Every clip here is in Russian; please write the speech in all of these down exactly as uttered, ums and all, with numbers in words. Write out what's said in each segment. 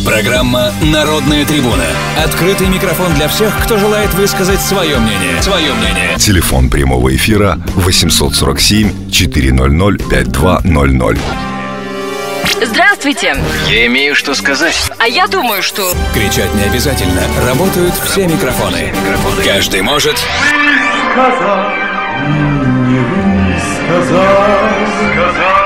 Программа «Народная трибуна». Открытый микрофон для всех, кто желает высказать свое мнение. Свое мнение. Телефон прямого эфира восемьсот сорок семь четыреста пятьдесят два ноль ноль. Здравствуйте. Я имею что сказать. А я думаю, что... Кричать не обязательно. Работают все микрофоны. Каждый может... Сказал, не высказал, сказал.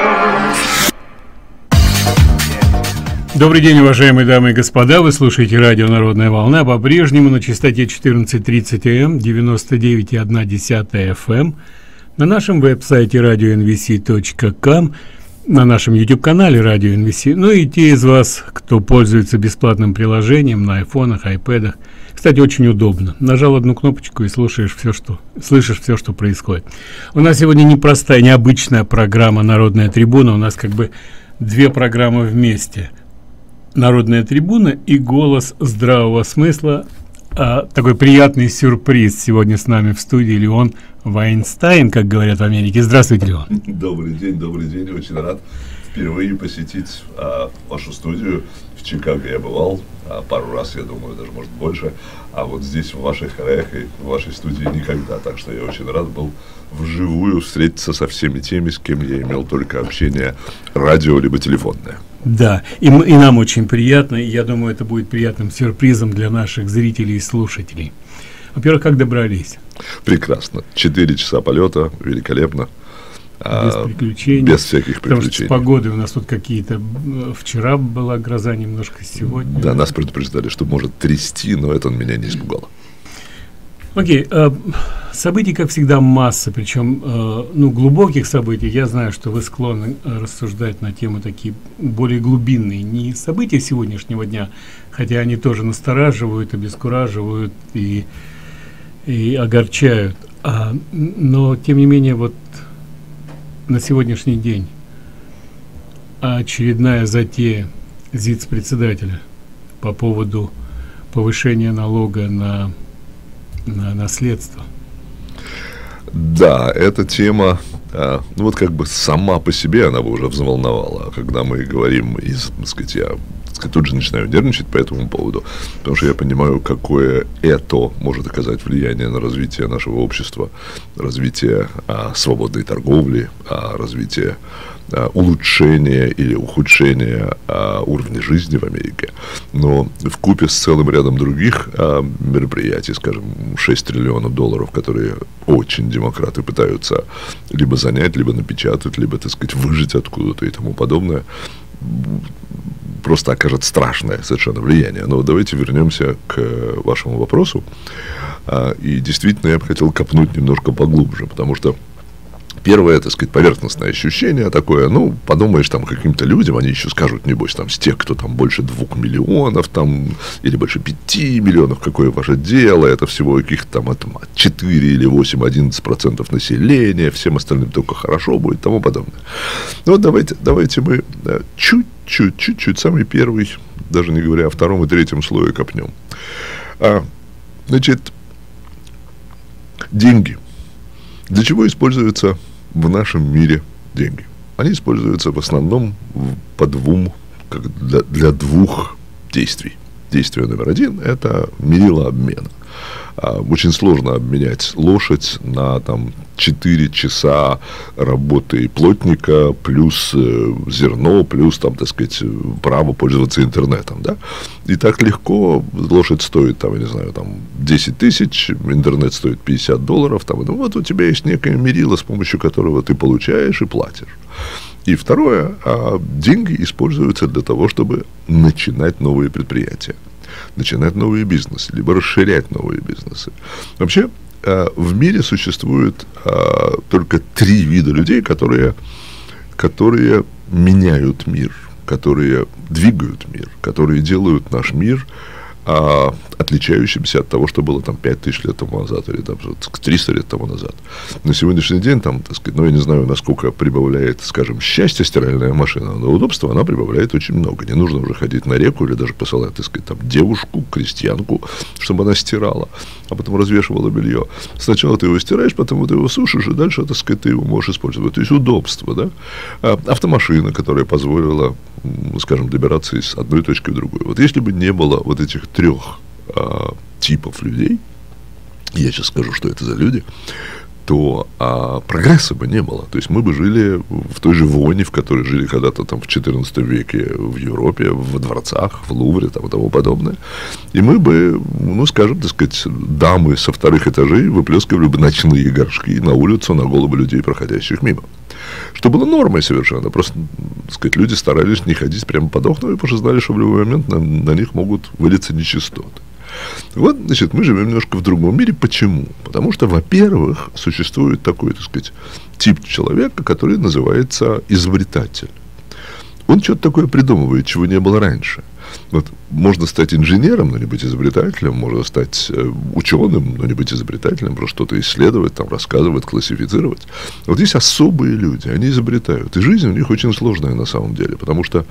Добрый день, уважаемые дамы и господа. Вы слушаете радио «Народная волна» по-прежнему на частоте четырнадцать тридцать АМ, девяносто девять и одна десятая эф эм, на нашем веб-сайте радио эн ви си точка ком, на нашем YouTube-канале радио эн ви си. Ну и те из вас, кто пользуется бесплатным приложением на айфонах, айпэдах. Кстати, очень удобно. Нажал одну кнопочку и слушаешь все, что, слышишь все, что происходит. У нас сегодня непростая, необычная программа «Народная трибуна». У нас как бы две программы вместе. «Народная трибуна» и «Голос здравого смысла». А, такой приятный сюрприз. Сегодня с нами в студии Леон Вайнстайн, как говорят в Америке. Здравствуйте, Леон. Добрый день, добрый день. Очень рад впервые посетить а, вашу студию. В Чикаго я бывал а, пару раз, я думаю, даже может больше. А вот здесь, в ваших краях и в вашей студии никогда. Так что я очень рад был вживую встретиться со всеми теми, с кем я имел только общение радио либо телефонное. Да, и, мы, и нам очень приятно, и я думаю, это будет приятным сюрпризом для наших зрителей и слушателей. Во-первых, как добрались? Прекрасно. Четыре часа полета, великолепно. Без а, приключений. Без всяких Потому приключений. Что с погодой у нас тут какие-то... Вчера была гроза немножко, сегодня... Да, нас предупреждали, что может трясти, но это меня не испугало. Окей, э, событий, как всегда, масса, причем, э, ну, глубоких событий. Я знаю, что вы склонны э, рассуждать на тему такие более глубинные, не события сегодняшнего дня, хотя они тоже настораживают, обескураживают и, и огорчают. А, но, тем не менее, вот на сегодняшний день очередная затея зиц-председателя по поводу повышения налога на... на наследство. Да, эта тема, а, ну вот как бы сама по себе она бы уже взволновала. А когда мы говорим, из, так сказать, я так сказать, тут же начинаю нервничать по этому поводу, потому что я понимаю, какое это может оказать влияние на развитие нашего общества, развитие а, свободной торговли, а, развитие а, улучшения или ухудшения а, уровня жизни в Америке. Но вкупе с целым рядом других а, мероприятий, скажем, шесть триллионов долларов, которые очень демократы пытаются либо занять, либо напечатать, либо, так сказать, выжать откуда-то и тому подобное, просто окажет страшное совершенно влияние. Но давайте вернемся к вашему вопросу. А, и действительно, я бы хотел копнуть немножко поглубже, потому что первое, так сказать, поверхностное ощущение такое, ну, подумаешь, там, каким-то людям, они еще скажут, небось, там, с тех, кто там больше двух миллионов, там, или больше пяти миллионов, какое ваше дело, это всего каких-то там, от четыре или восемь-одиннадцать процентов населения, всем остальным только хорошо будет, и тому подобное. Ну, вот давайте, давайте мы да, чуть-чуть, чуть-чуть, самый первый, даже не говоря о втором и третьем слое копнем. А, значит, деньги. Для чего используются в нашем мире деньги? Они используются в основном по двум, как для, для двух действий. Действие номер один – это мерило обмена. А, очень сложно обменять лошадь на там, четыре часа работы плотника, плюс э, зерно, плюс, там, так сказать, право пользоваться интернетом. Да? И так легко лошадь стоит, там, я не знаю, там, десять тысяч, интернет стоит пятьдесят долларов. Там, ну, вот у тебя есть некое мерило, с помощью которого ты получаешь и платишь. И второе, а, деньги используются для того, чтобы начинать новые предприятия, начинать новые бизнесы, либо расширять новые бизнесы. Вообще, а, в мире существует а, только три вида людей, которые, которые меняют мир, которые двигают мир, которые делают наш мир а, отличающимся от того, что было там пять тысяч лет тому назад или там триста лет тому назад. На сегодняшний день там, так сказать, ну, я не знаю, насколько прибавляет, скажем, счастье стиральная машина, но удобства она прибавляет очень много. Не нужно уже ходить на реку или даже посылать, так сказать, там, девушку, крестьянку, чтобы она стирала, а потом развешивала белье. Сначала ты его стираешь, потом ты его сушишь, и дальше, так сказать, ты его можешь использовать. То есть удобство, да. А, автомашина, которая позволила скажем, добираться из одной точки в другую. Вот если бы не было вот этих трех а, типов людей, я сейчас скажу, что это за люди, то а, прогресса бы не было. То есть мы бы жили в той же войне, в которой жили когда-то там в четырнадцатом веке в Европе, во дворцах, в Лувре там, и тому подобное. И мы бы, ну, скажем, так сказать, дамы со вторых этажей выплескивали бы ночные горшки на улицу на головы людей, проходящих мимо. Что было нормой совершенно. Просто, так сказать, люди старались не ходить прямо под окнами, потому что знали, что в любой момент на, на них могут вылиться нечистоты. Вот, значит, мы живем немножко в другом мире. Почему? Потому что, во-первых, существует такой, так сказать, тип человека, который называется изобретатель. Он что-то такое придумывает, чего не было раньше. Вот можно стать инженером, но не быть изобретателем, можно стать ученым, но не быть изобретателем, просто что-то исследовать, там, рассказывать, классифицировать. Вот есть особые люди, они изобретают. И жизнь у них очень сложная на самом деле, потому что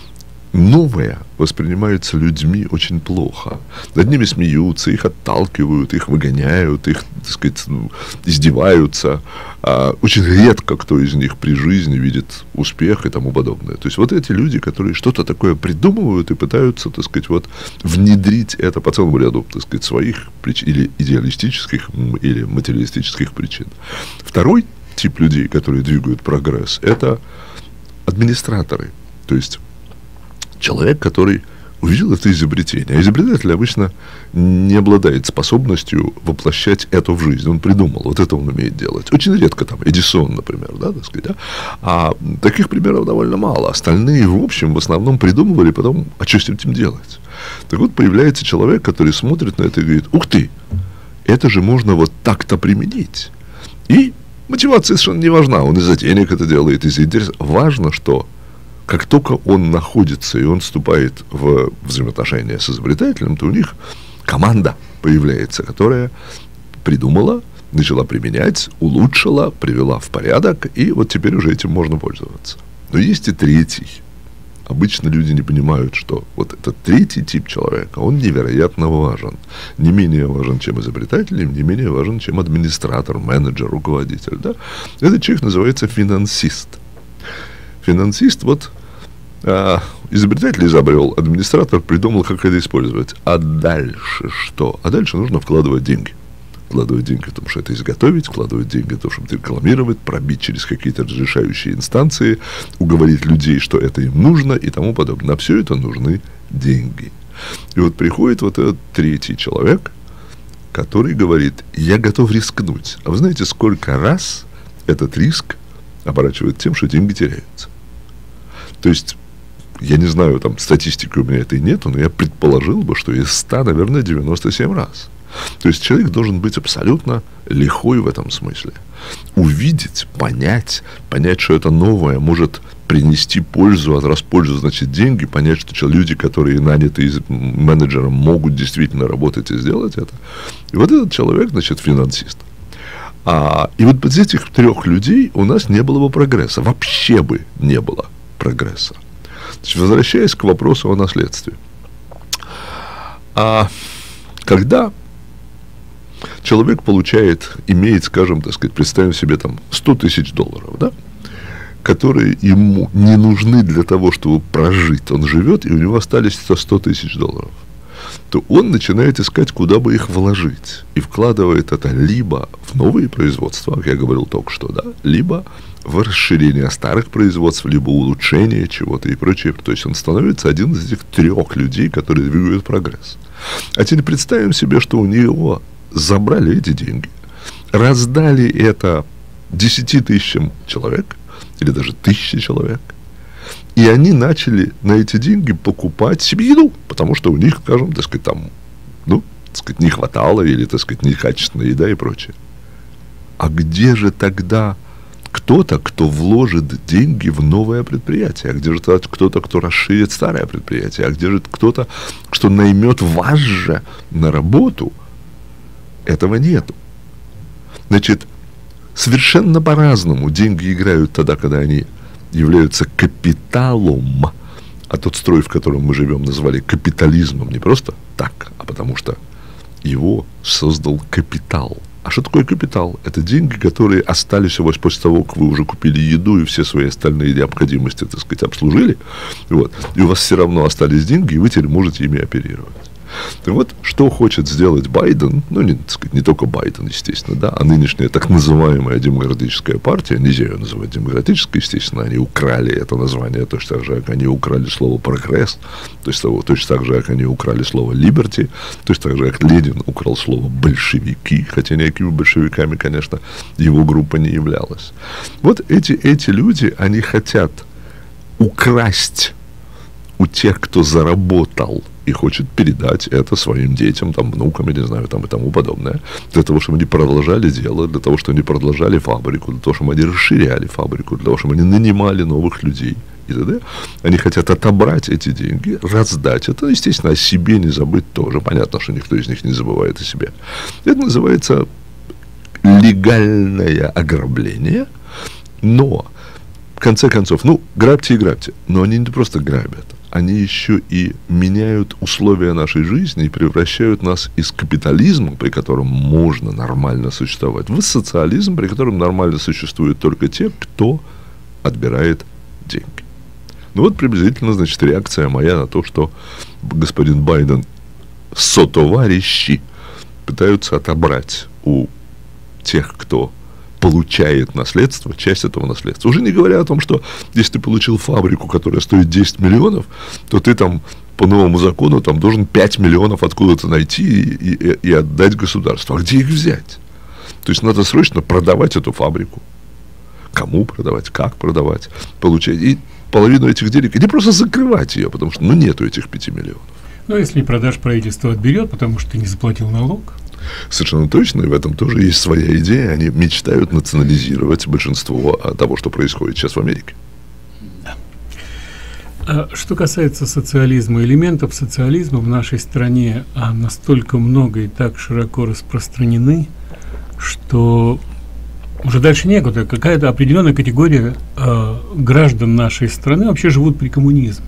новое воспринимается людьми очень плохо. Над ними смеются, их отталкивают, их выгоняют, их, так сказать, издеваются. А очень редко кто из них при жизни видит успех и тому подобное. То есть вот эти люди, которые что-то такое придумывают и пытаются, так сказать, вот внедрить это по целому ряду, так сказать, своих причин, или идеалистических, или материалистических причин. Второй тип людей, которые двигают прогресс, это администраторы. То есть человек, который увидел это изобретение. А изобретатель обычно не обладает способностью воплощать это в жизнь. Он придумал, вот это он умеет делать. Очень редко там Эдисон, например, да, так сказать, да? А таких примеров довольно мало. Остальные, в общем, в основном придумывали, потом, а что с этим делать? Так вот, появляется человек, который смотрит на это и говорит: ух ты, это же можно вот так-то применить. И мотивация совершенно не важна. Он из-за денег это делает, из-за интереса. Важно, что как только он находится и он вступает в взаимоотношения с изобретателем, то у них команда появляется, которая придумала, начала применять, улучшила, привела в порядок, и вот теперь уже этим можно пользоваться. Но есть и третий. Обычно люди не понимают, что вот этот третий тип человека, он невероятно важен. Не менее важен, чем изобретатель, не менее важен, чем администратор, менеджер, руководитель. Да? Этот человек называется финансист. Финансист, вот, а, изобретатель изобрел, администратор придумал, как это использовать. А дальше что? А дальше нужно вкладывать деньги. Вкладывать деньги в том, что это изготовить, вкладывать деньги в том, чтобы рекламировать, пробить через какие-то разрешающие инстанции, уговорить людей, что это им нужно и тому подобное. На все это нужны деньги. И вот приходит вот этот третий человек, который говорит: я готов рискнуть. А вы знаете, сколько раз этот риск оборачивает тем, что деньги теряются? То есть, я не знаю, там, статистики у меня этой нету, но я предположил бы, что из ста, наверное, девяносто семь раз. То есть, человек должен быть абсолютно лихой в этом смысле. Увидеть, понять, понять, что это новое может принести пользу, а раз пользу, значит, деньги, понять, что люди, которые наняты менеджером, могут действительно работать и сделать это. И вот этот человек, значит, финансист. А, и вот без этих трех людей у нас не было бы прогресса. Вообще бы не было прогресса. Значит, возвращаясь к вопросу о наследстве. А когда человек получает, имеет, скажем, так сказать, представим себе там сто тысяч долларов, да, которые ему не нужны для того, чтобы прожить, он живет, и у него остались сто тысяч долларов, то он начинает искать, куда бы их вложить, и вкладывает это либо в новые производства, как я говорил только что, да, либо в расширение старых производств, либо улучшение чего-то и прочее. То есть он становится один из этих трех людей, которые двигают прогресс. А теперь представим себе, что у него забрали эти деньги, раздали это десяти тысячам человек, или даже тысячи человек, и они начали на эти деньги покупать себе еду, потому что у них, скажем, так сказать, там, ну, так сказать, не хватало, или, так сказать, некачественная еда и прочее. А где же тогда кто-то, кто вложит деньги в новое предприятие? А где же кто-то, кто расширит старое предприятие? А где же кто-то, кто наймет вас же на работу? Этого нету. Значит, совершенно по-разному деньги играют тогда, когда они являются капиталом, а тот строй, в котором мы живем, назвали капитализмом не просто так, а потому что его создал капитал. А что такое капитал? Это деньги, которые остались у вас после того, как вы уже купили еду и все свои остальные необходимости, так сказать, обслужили. Вот, и у вас все равно остались деньги, и вы теперь можете ими оперировать. И вот, что хочет сделать Байден, ну, не, так сказать, не только Байден, естественно, да, а нынешняя так называемая демократическая партия, нельзя ее называть демократической, естественно, они украли это название точно так же, как они украли слово «прогресс», то есть точно так же, как они украли слово «либерти», точно так же, как Ленин украл слово «большевики», хотя никакими большевиками, конечно, его группа не являлась. Вот эти, эти люди, они хотят украсть у тех, кто заработал, и хочет передать это своим детям, там, внукам, я не знаю, там, и тому подобное, для того, чтобы они продолжали дело, для того, чтобы они продолжали фабрику, для того, чтобы они расширяли фабрику, для того, чтобы они нанимали новых людей и т.д. Они хотят отобрать эти деньги, раздать это, естественно, о себе не забыть тоже. Понятно, что никто из них не забывает о себе. Это называется легальное ограбление, но, в конце концов, ну, грабьте и грабьте, но они не просто грабят, они еще и меняют условия нашей жизни и превращают нас из капитализма, при котором можно нормально существовать, в социализм, при котором нормально существуют только те, кто отбирает деньги. Ну вот приблизительно, значит, реакция моя на то, что господин Байден сотоварищи пытаются отобрать у тех, кто получает наследство, часть этого наследства. Уже не говоря о том, что если ты получил фабрику, которая стоит десять миллионов, то ты там по новому закону там должен пять миллионов откуда-то найти и, и, и отдать государству. А где их взять? То есть надо срочно продавать эту фабрику. Кому продавать, как продавать, получать. И половину этих денег, или просто закрывать ее, потому что ну нету этих пяти миллионов. Ну, если не продашь, правительство отберет, потому что ты не заплатил налог. Совершенно точно, и в этом тоже есть своя идея. Они мечтают национализировать большинство того, что происходит сейчас в Америке. Да. А что касается социализма, элементов социализма в нашей стране а настолько много и так широко распространены, что уже дальше некуда. Какая-то определенная категория э, граждан нашей страны вообще живут при коммунизме.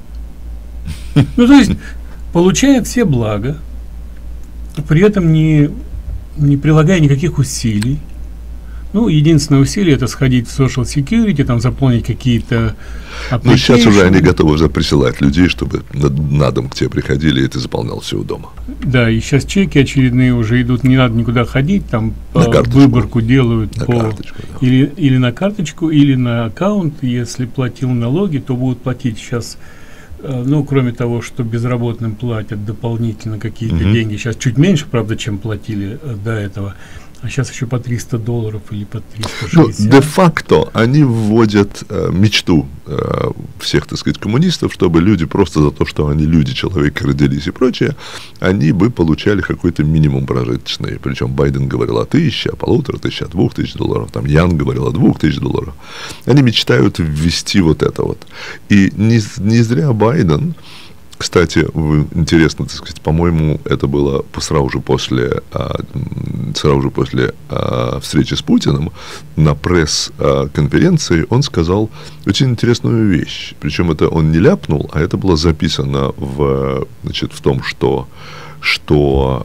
Ну, то есть, получая все блага, при этом не, не прилагая никаких усилий. Ну, единственное усилие — это сходить в social security, там заполнить какие-то application. Ну, сейчас уже они готовы уже присылать людей, чтобы на, на дом к тебе приходили, и ты заполнял все у дома. Да, и сейчас чеки очередные уже идут, не надо никуда ходить, там выборку делают на по, карточку, да. или, или на карточку, или на аккаунт. Если платил налоги, то будут платить сейчас. Ну, кроме того, что безработным платят дополнительно какие-то mm-hmm. деньги. Сейчас чуть меньше, правда, чем платили э, до этого. А сейчас еще по триста долларов или по триста шестьдесят. Ну, де-факто они вводят э, мечту э, всех, так сказать, коммунистов, чтобы люди просто за то, что они люди, человек, родились и прочее, они бы получали какой-то минимум прожиточный. Причем Байден говорил о тысяче, о полутора тысяч, о двух тысяч долларов. Там Ян говорил о двух тысяч долларов. Они мечтают ввести вот это вот. И не, не зря Байден... Кстати, интересно, так сказать, по-моему, это было сразу же после, сразу же после встречи с Путиным на пресс-конференции он сказал очень интересную вещь. Причем это он не ляпнул, а это было записано в, значит, в том, что, что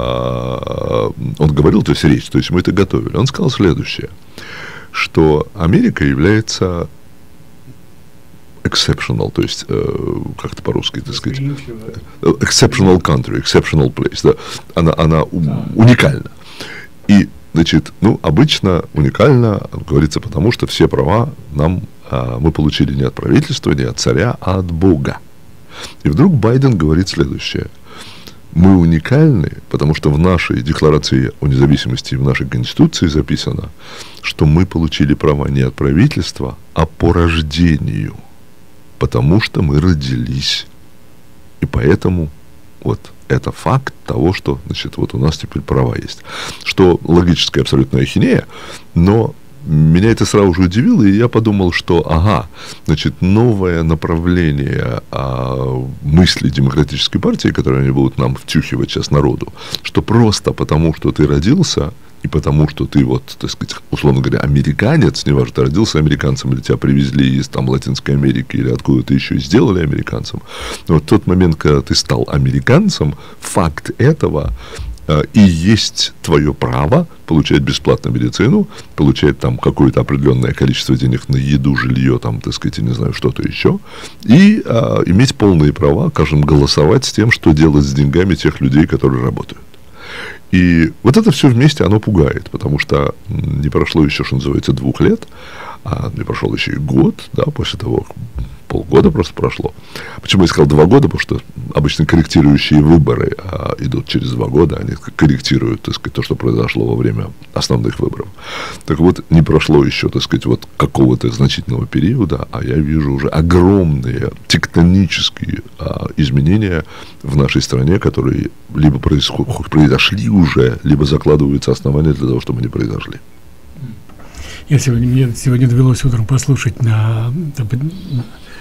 он говорил, то есть речь, то есть мы это готовили. Он сказал следующее, что Америка является exceptional, то есть, э, как-то по-русски, так сказать, exceptional country, exceptional place, да, она, она да. уникальна. И, значит, ну, обычно уникально, говорится, потому что все права нам, а, мы получили не от правительства, не от царя, а от Бога. И вдруг Байден говорит следующее. Мы уникальны, потому что в нашей декларации о независимости, в нашей Конституции записано, что мы получили права не от правительства, а по рождению. Потому что мы родились. И поэтому вот это факт того, что, значит, вот у нас теперь права есть. Что логическая абсолютная ахинея, но меня это сразу же удивило, и я подумал, что, ага, значит, новое направление а, мысли демократической партии, которые они будут нам втюхивать сейчас народу, что просто потому, что ты родился, и потому, что ты, вот, так сказать, условно говоря, американец, неважно, ты родился американцем, или тебя привезли из там Латинской Америки, или откуда-то еще и сделали американцем, но вот в тот момент, когда ты стал американцем, факт этого и есть твое право получать бесплатную медицину, получать там какое-то определенное количество денег на еду, жилье, там, так сказать, не знаю, что-то еще, и а, иметь полные права, скажем, голосовать с тем, что делать с деньгами тех людей, которые работают. И вот это все вместе, оно пугает, потому что не прошло еще, что называется, двух лет, а не прошел еще и год, да, после того, полгода просто прошло. Почему я сказал два года? Потому что обычно корректирующие выборы а, идут через два года, они корректируют, так сказать, то, что произошло во время основных выборов. Так вот, не прошло еще, так сказать, вот какого-то значительного периода, а я вижу уже огромные тектонические а, изменения в нашей стране, которые либо происход- произошли уже, либо закладываются основания для того, чтобы они произошли. Я сегодня, мне сегодня довелось утром послушать на, на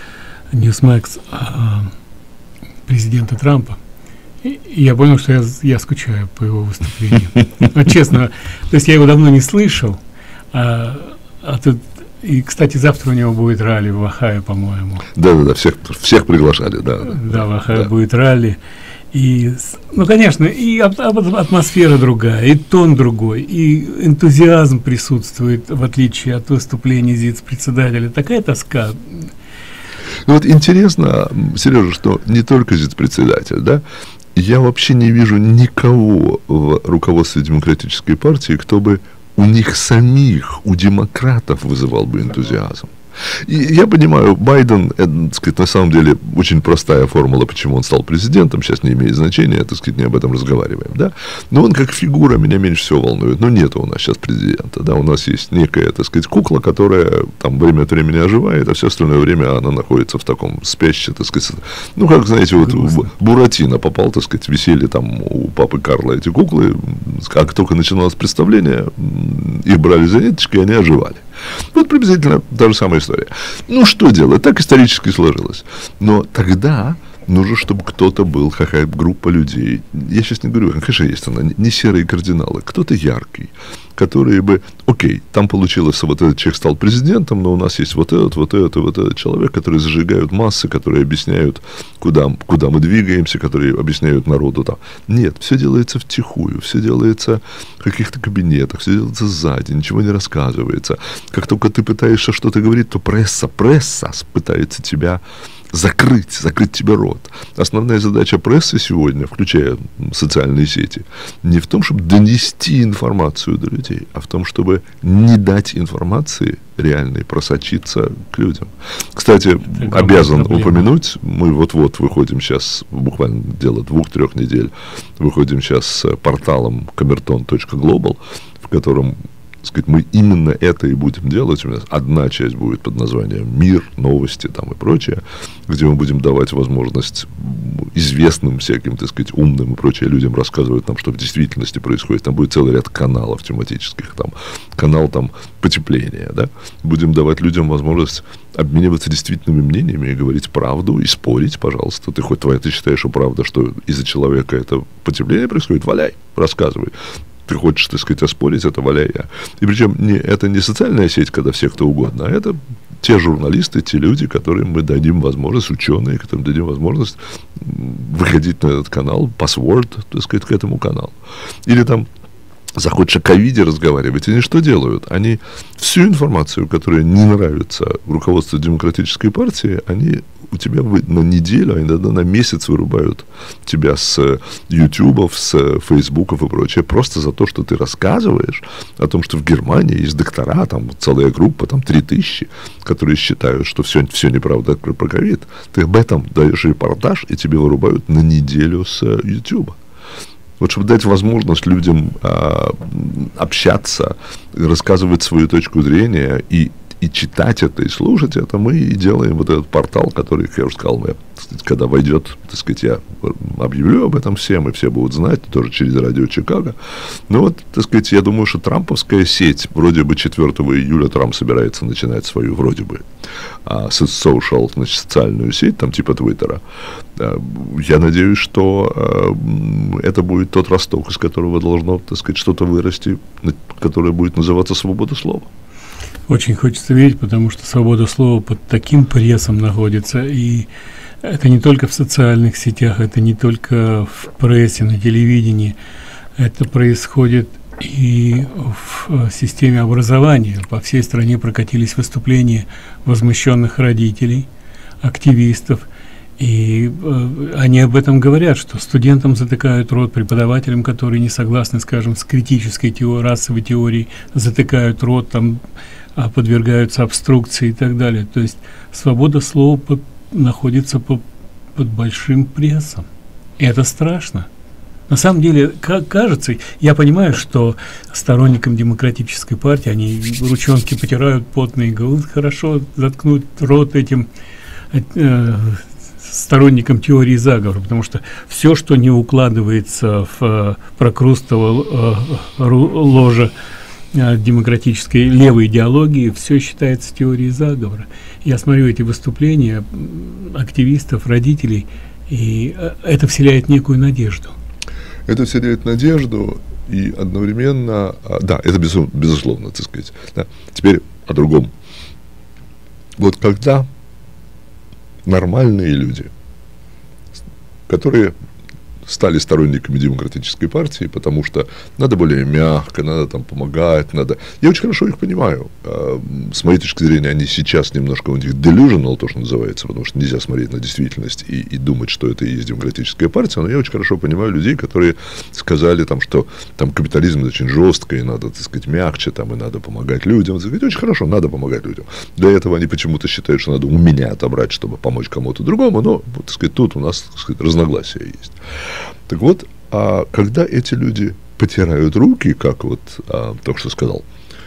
Newsmax а, президента Трампа, и, и я понял, что я, я скучаю по его выступлению. Вот честно, то есть я его давно не слышал, а, а тут, и, кстати, завтра у него будет ралли в Ohio, по-моему. Да-да-да, всех, всех приглашали, да. Да, в Ohio да. будет ралли. И, ну, конечно, и атмосфера другая, и тон другой, и энтузиазм присутствует, в отличие от выступления зиц-председателя. Такая тоска. Ну вот интересно, Сережа, что не только зиц-председатель, да, я вообще не вижу никого в руководстве Демократической партии, кто бы у них самих, у демократов вызывал бы энтузиазм. И я понимаю, Байден, это, так сказать, на самом деле очень простая формула, почему он стал президентом, сейчас не имеет значения, так сказать, не об этом разговариваем, да, но он как фигура меня меньше всего волнует, но нет у нас сейчас президента, да, у нас есть некая, так сказать, кукла, которая там время от времени оживает, а все остальное время она находится в таком спящем, так сказать, ну, как, знаете, вот в Буратино попал, так сказать, висели там у папы Карла эти куклы, как только начиналось представление, их брали за ниточки, и они оживали. Вот приблизительно та же самая история. Ну, что делать? Так исторически сложилось. Но тогда нужно, чтобы кто-то был, какая-то группа людей. Я сейчас не говорю, конечно, есть она, не серые кардиналы, кто-то яркий, которые бы, окей, там получилось, вот этот человек стал президентом, но у нас есть вот этот, вот этот, вот этот человек, которые зажигают массы, которые объясняют, куда, куда мы двигаемся, которые объясняют народу там. Нет, все делается втихую, все делается в каких-то кабинетах, все делается сзади, ничего не рассказывается. Как только ты пытаешься что-то говорить, то пресса, пресса пытается тебя закрыть, закрыть тебе рот. Основная задача прессы сегодня, включая социальные сети, не в том, чтобы донести информацию до людей, а в том, чтобы не дать информации реальной просочиться к людям. Кстати, это обязан упомянуть, мы вот-вот выходим сейчас, буквально дело двух-трех недель, выходим сейчас с порталом камертон точка глобал, в котором, сказать, мы именно это и будем делать. У нас одна часть будет под названием «Мир», «Новости» там и прочее, где мы будем давать возможность известным всяким, так сказать, умным и прочее людям рассказывать нам, что в действительности происходит. Там будет целый ряд каналов тематических, там канал там потепления, да. Будем давать людям возможность обмениваться действительными мнениями и говорить правду, и спорить, пожалуйста. Ты хоть твоя, ты считаешь, что правда, что из-за человека это потепление происходит, валяй, рассказывай. Ты хочешь, так сказать, оспорить, это валяй я. И причем не, это не социальная сеть, когда все кто угодно, а это те журналисты, те люди, которым мы дадим возможность, ученые, которым дадим возможность выходить на этот канал, паспорт, так сказать, к этому каналу. Или там захочешь о ковиде разговаривать, они что делают? Они всю информацию, которая не нравится руководству Демократической партии, они у тебя на неделю, а иногда на месяц вырубают тебя с ютубов, с фейсбуков и прочее, просто за то, что ты рассказываешь о том, что в Германии есть доктора, там целая группа, там три тысячи, которые считают, что все, все неправда про ковид. Ты об этом даешь репортаж, и тебе вырубают на неделю с ютуба. Вот чтобы дать возможность людям а, общаться, рассказывать свою точку зрения и, и читать это, и слушать это, мы и делаем вот этот портал, который, как я уже сказал, мы, когда войдет, так сказать, я объявлю об этом всем, и все будут знать, тоже через радио Чикаго. Но вот, так сказать, я думаю, что трамповская сеть, вроде бы четвёртого июля Трамп собирается начинать свою, вроде бы, а, social, значит, социальную сеть, там типа Твиттера. А, я надеюсь, что а, это будет тот росток, из которого должно, так сказать, что-то вырасти, которое будет называться свобода слова. Очень хочется верить, потому что свобода слова под таким прессом находится, и это не только в социальных сетях, это не только в прессе, на телевидении. Это происходит и в системе образования. По всей стране прокатились выступления возмущенных родителей, активистов, и э, они об этом говорят, что студентам затыкают рот, преподавателям, которые не согласны, скажем, с критической теор- расовой теорией, затыкают рот, там, а подвергаются обструкции и так далее. То есть свобода слова под, находится по, под большим прессом. И это страшно. На самом деле, как кажется, я понимаю, что сторонникам демократической партии, они ручонки потирают потные, говорят, хорошо заткнуть рот этим э, сторонникам теории заговора, потому что все, что не укладывается в э, прокрустово э, ложа э, демократической левой идеологии, все считается теорией заговора. Я смотрю эти выступления активистов, родителей, и э, это вселяет некую надежду. Это вселяет надежду, и одновременно, а, да, это безу, безусловно, так сказать. Да. Теперь о другом. Вот когда нормальные люди, которые стали сторонниками демократической партии, потому что надо более мягко, надо там помогать, надо... Я очень хорошо их понимаю. С моей точки зрения, они сейчас немножко у них delusional, то, что называется, потому что нельзя смотреть на действительность и, и думать, что это и есть демократическая партия, но я очень хорошо понимаю людей, которые сказали, там, что там капитализм очень жестко, и надо, так сказать, мягче, там, и надо помогать людям. Так сказать, очень хорошо, надо помогать людям. Для этого они почему-то считают, что надо у меня отобрать, чтобы помочь кому-то другому, но, так сказать, тут у нас, так сказать, разногласия есть. Так вот, а когда эти люди потирают руки, как вот а, только что сказал,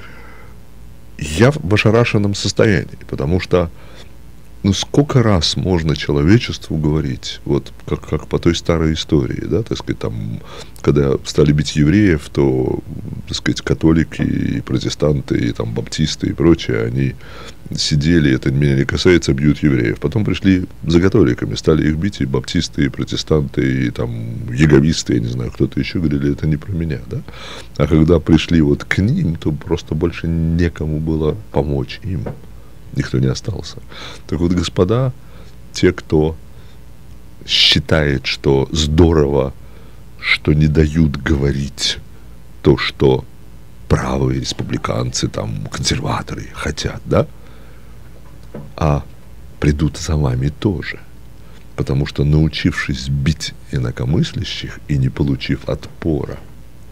я в ошарашенном состоянии, потому что, ну, сколько раз можно человечеству говорить, вот как, как по той старой истории, да, так сказать, там, когда стали бить евреев, то, так сказать, католики и протестанты, и там баптисты и прочее, они сидели, это меня не касается, бьют евреев. Потом пришли за католиками, стали их бить, и баптисты, и протестанты, и там яговисты, я не знаю, кто-то еще, говорили, это не про меня, да. А когда пришли вот к ним, то просто больше некому было помочь им. Никто не остался. Так вот, господа, те, кто считает, что здорово, что не дают говорить то, что правые республиканцы, там, консерваторы хотят, да, а придут за вами тоже. Потому что, научившись бить инакомыслящих и не получив отпора,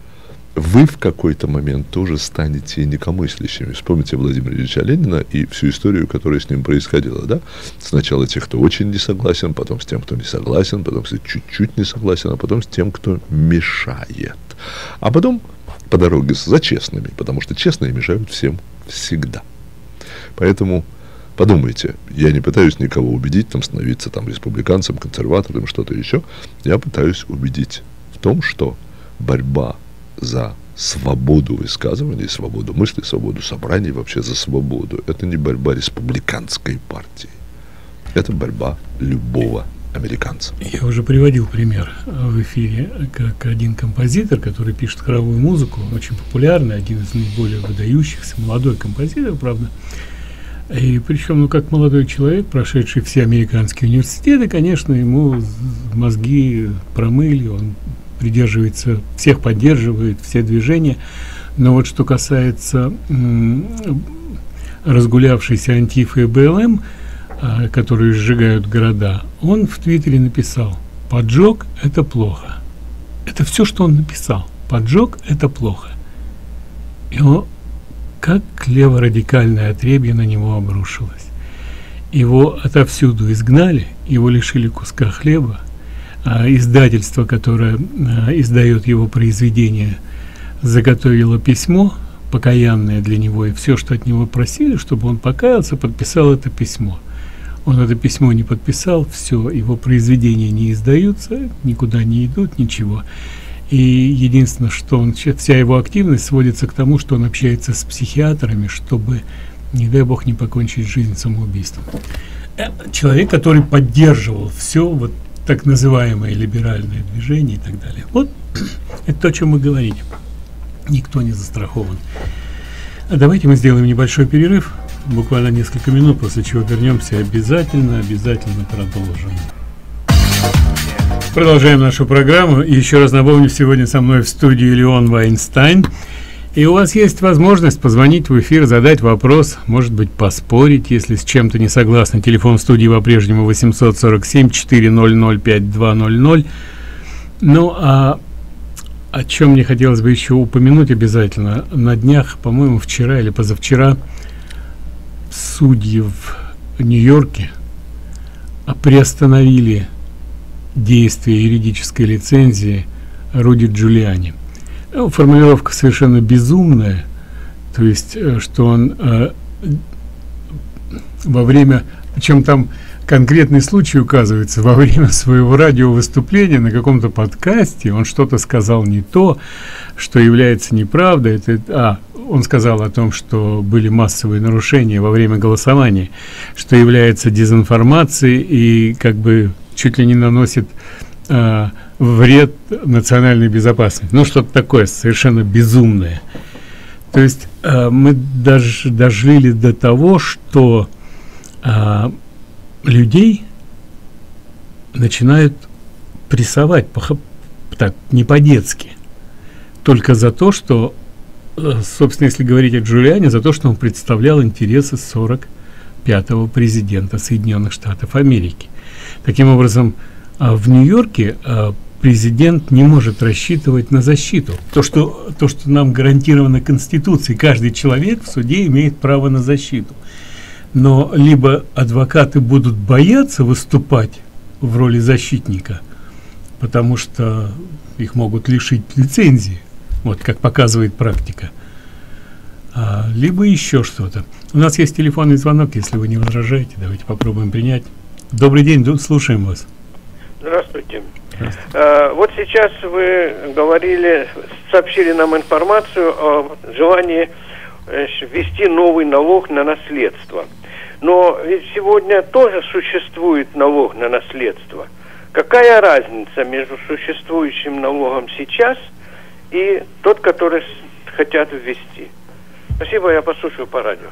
вы в какой-то момент тоже станете инакомыслящими. Вспомните Владимира Ильича Ленина и всю историю, которая с ним происходила, да? Сначала тех, кто очень не согласен, потом с тем, кто не согласен, потом с чуть-чуть не согласен, а потом с тем, кто мешает. А потом по дороге за честными, потому что честные мешают всем всегда. Поэтому подумайте, я не пытаюсь никого убедить, там, становиться там республиканцем, консерватором, что-то еще. Я пытаюсь убедить в том, что борьба за свободу высказывания, свободу мысли, свободу собраний, вообще за свободу, это не борьба республиканской партии. Это борьба любого американца. Я уже приводил пример в эфире, как один композитор, который пишет хоровую музыку, очень популярный, один из наиболее выдающихся, молодой композитор, правда. И причем, ну, как молодой человек, прошедший все американские университеты, конечно, ему мозги промыли, он придерживается, всех поддерживает, все движения. Но вот что касается м- разгулявшейся Антифы и БЛМ, а, которые сжигают города, он в Твиттере написал: поджог – это плохо. Это все, что он написал. Поджог – это плохо. И он, как леворадикальное отребье на него обрушилось. Его отовсюду изгнали, его лишили куска хлеба. А издательство, которое а, издает его произведения, заготовило письмо покаянное для него, и все, что от него просили, чтобы он покаялся, подписал это письмо. Он это письмо не подписал, все, его произведения не издаются, никуда не идут, ничего. И единственное, что он, вся его активность сводится к тому, что он общается с психиатрами, чтобы, не дай бог, не покончить жизнь самоубийством. Человек, который поддерживал все вот так называемое либеральное движение и так далее. Вот это то, о чем мы говорим. Никто не застрахован. А давайте мы сделаем небольшой перерыв, буквально несколько минут, после чего вернемся, обязательно, обязательно продолжим. Продолжаем нашу программу. И еще раз напомню, сегодня со мной в студии Леон Вайнстайн. И у вас есть возможность позвонить в эфир, задать вопрос, может быть, поспорить, если с чем-то не согласны. Телефон студии по-прежнему восемьсот сорок семь четыреста пять два ноль ноль. Ну, а о чем мне хотелось бы еще упомянуть обязательно. На днях, по-моему, вчера или позавчера, судьи в Нью-Йорке приостановили действие юридической лицензии Руди Джулиани. Ну, формулировка совершенно безумная, то есть, что он э, во время, причем там конкретный случай указывается, во время своего радиовыступления на каком-то подкасте он что-то сказал не то, что является неправдой. Это, а, он сказал о том, что были массовые нарушения во время голосования, что является дезинформацией и как бы чуть ли не наносит э, вред национальной безопасности. Ну, что-то такое совершенно безумное. То есть э, мы даже дожили до того, что э, людей начинают прессовать по, так, не по-детски, только за то, что, э, собственно, если говорить о Джулиане, за то, что он представлял интересы сорок пятого президента Соединенных Штатов Америки. Таким образом, э, в Нью-Йорке э, президент не может рассчитывать на защиту. То что, то, что нам гарантировано Конституцией, каждый человек в суде имеет право на защиту. Но либо адвокаты будут бояться выступать в роли защитника, потому что их могут лишить лицензии, вот как показывает практика, а, либо еще что-то. У нас есть телефонный звонок, если вы не возражаете, давайте попробуем принять. Добрый день, слушаем вас. Здравствуйте. Здравствуйте. А, вот сейчас вы говорили, сообщили нам информацию о желании ввести новый налог на наследство. Но ведь сегодня тоже существует налог на наследство. Какая разница между существующим налогом сейчас и тот, который хотят ввести? Спасибо, я послушаю по радио.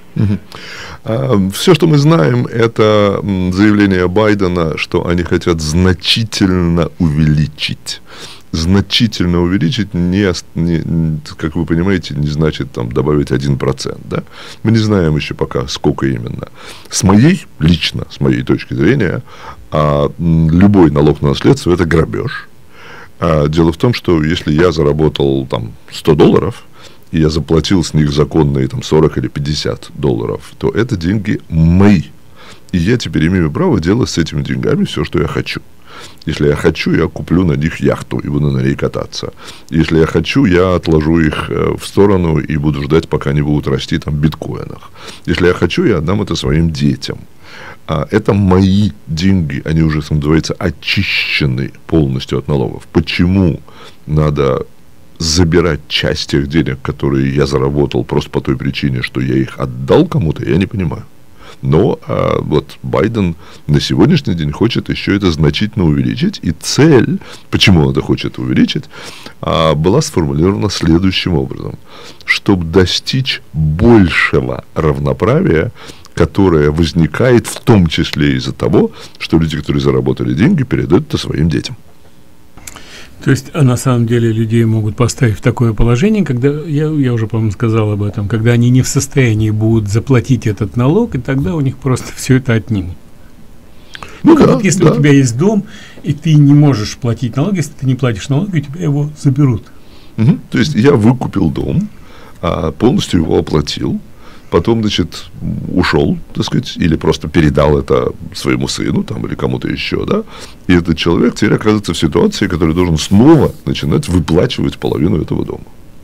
Все, что мы знаем, это заявление Байдена, что они хотят значительно увеличить. Значительно увеличить, не, не, как вы понимаете, не значит там добавить один процент. Да? Мы не знаем еще пока, сколько именно. С моей, лично, с моей точки зрения, а, любой налог на наследство – это грабеж. А, дело в том, что если я заработал там сто долларов, и я заплатил с них законные там сорок или пятьдесят долларов, то это деньги мои. И я теперь имею право делать с этими деньгами все, что я хочу. Если я хочу, я куплю на них яхту и буду на ней кататься. Если я хочу, я отложу их в сторону и буду ждать, пока они будут расти там в биткоинах. Если я хочу, я отдам это своим детям. А это мои деньги, они уже, что называется, очищены полностью от налогов. Почему надо забирать часть тех денег, которые я заработал просто по той причине, что я их отдал кому-то, я не понимаю. Но а, вот Байден на сегодняшний день хочет еще это значительно увеличить, и цель, почему он это хочет увеличить, а, была сформулирована следующим образом: чтобы достичь большего равноправия, которое возникает в том числе из-за того, что люди, которые заработали деньги, передают это своим детям. То есть, а на самом деле людей могут поставить в такое положение, когда, я, я уже, по-моему, сказал об этом, когда они не в состоянии будут заплатить этот налог, и тогда у них просто все это отнимут. Ну, ну да, вот если да. у тебя есть дом, и ты не можешь платить налог, если ты не платишь налоги, у тебя его заберут. Угу. То есть, я выкупил дом, а, полностью его оплатил, потом, значит, ушел, так сказать, или просто передал это своему сыну там, или кому-то еще, да, и этот человек теперь оказывается в ситуации, который должен снова начинать выплачивать половину этого дома.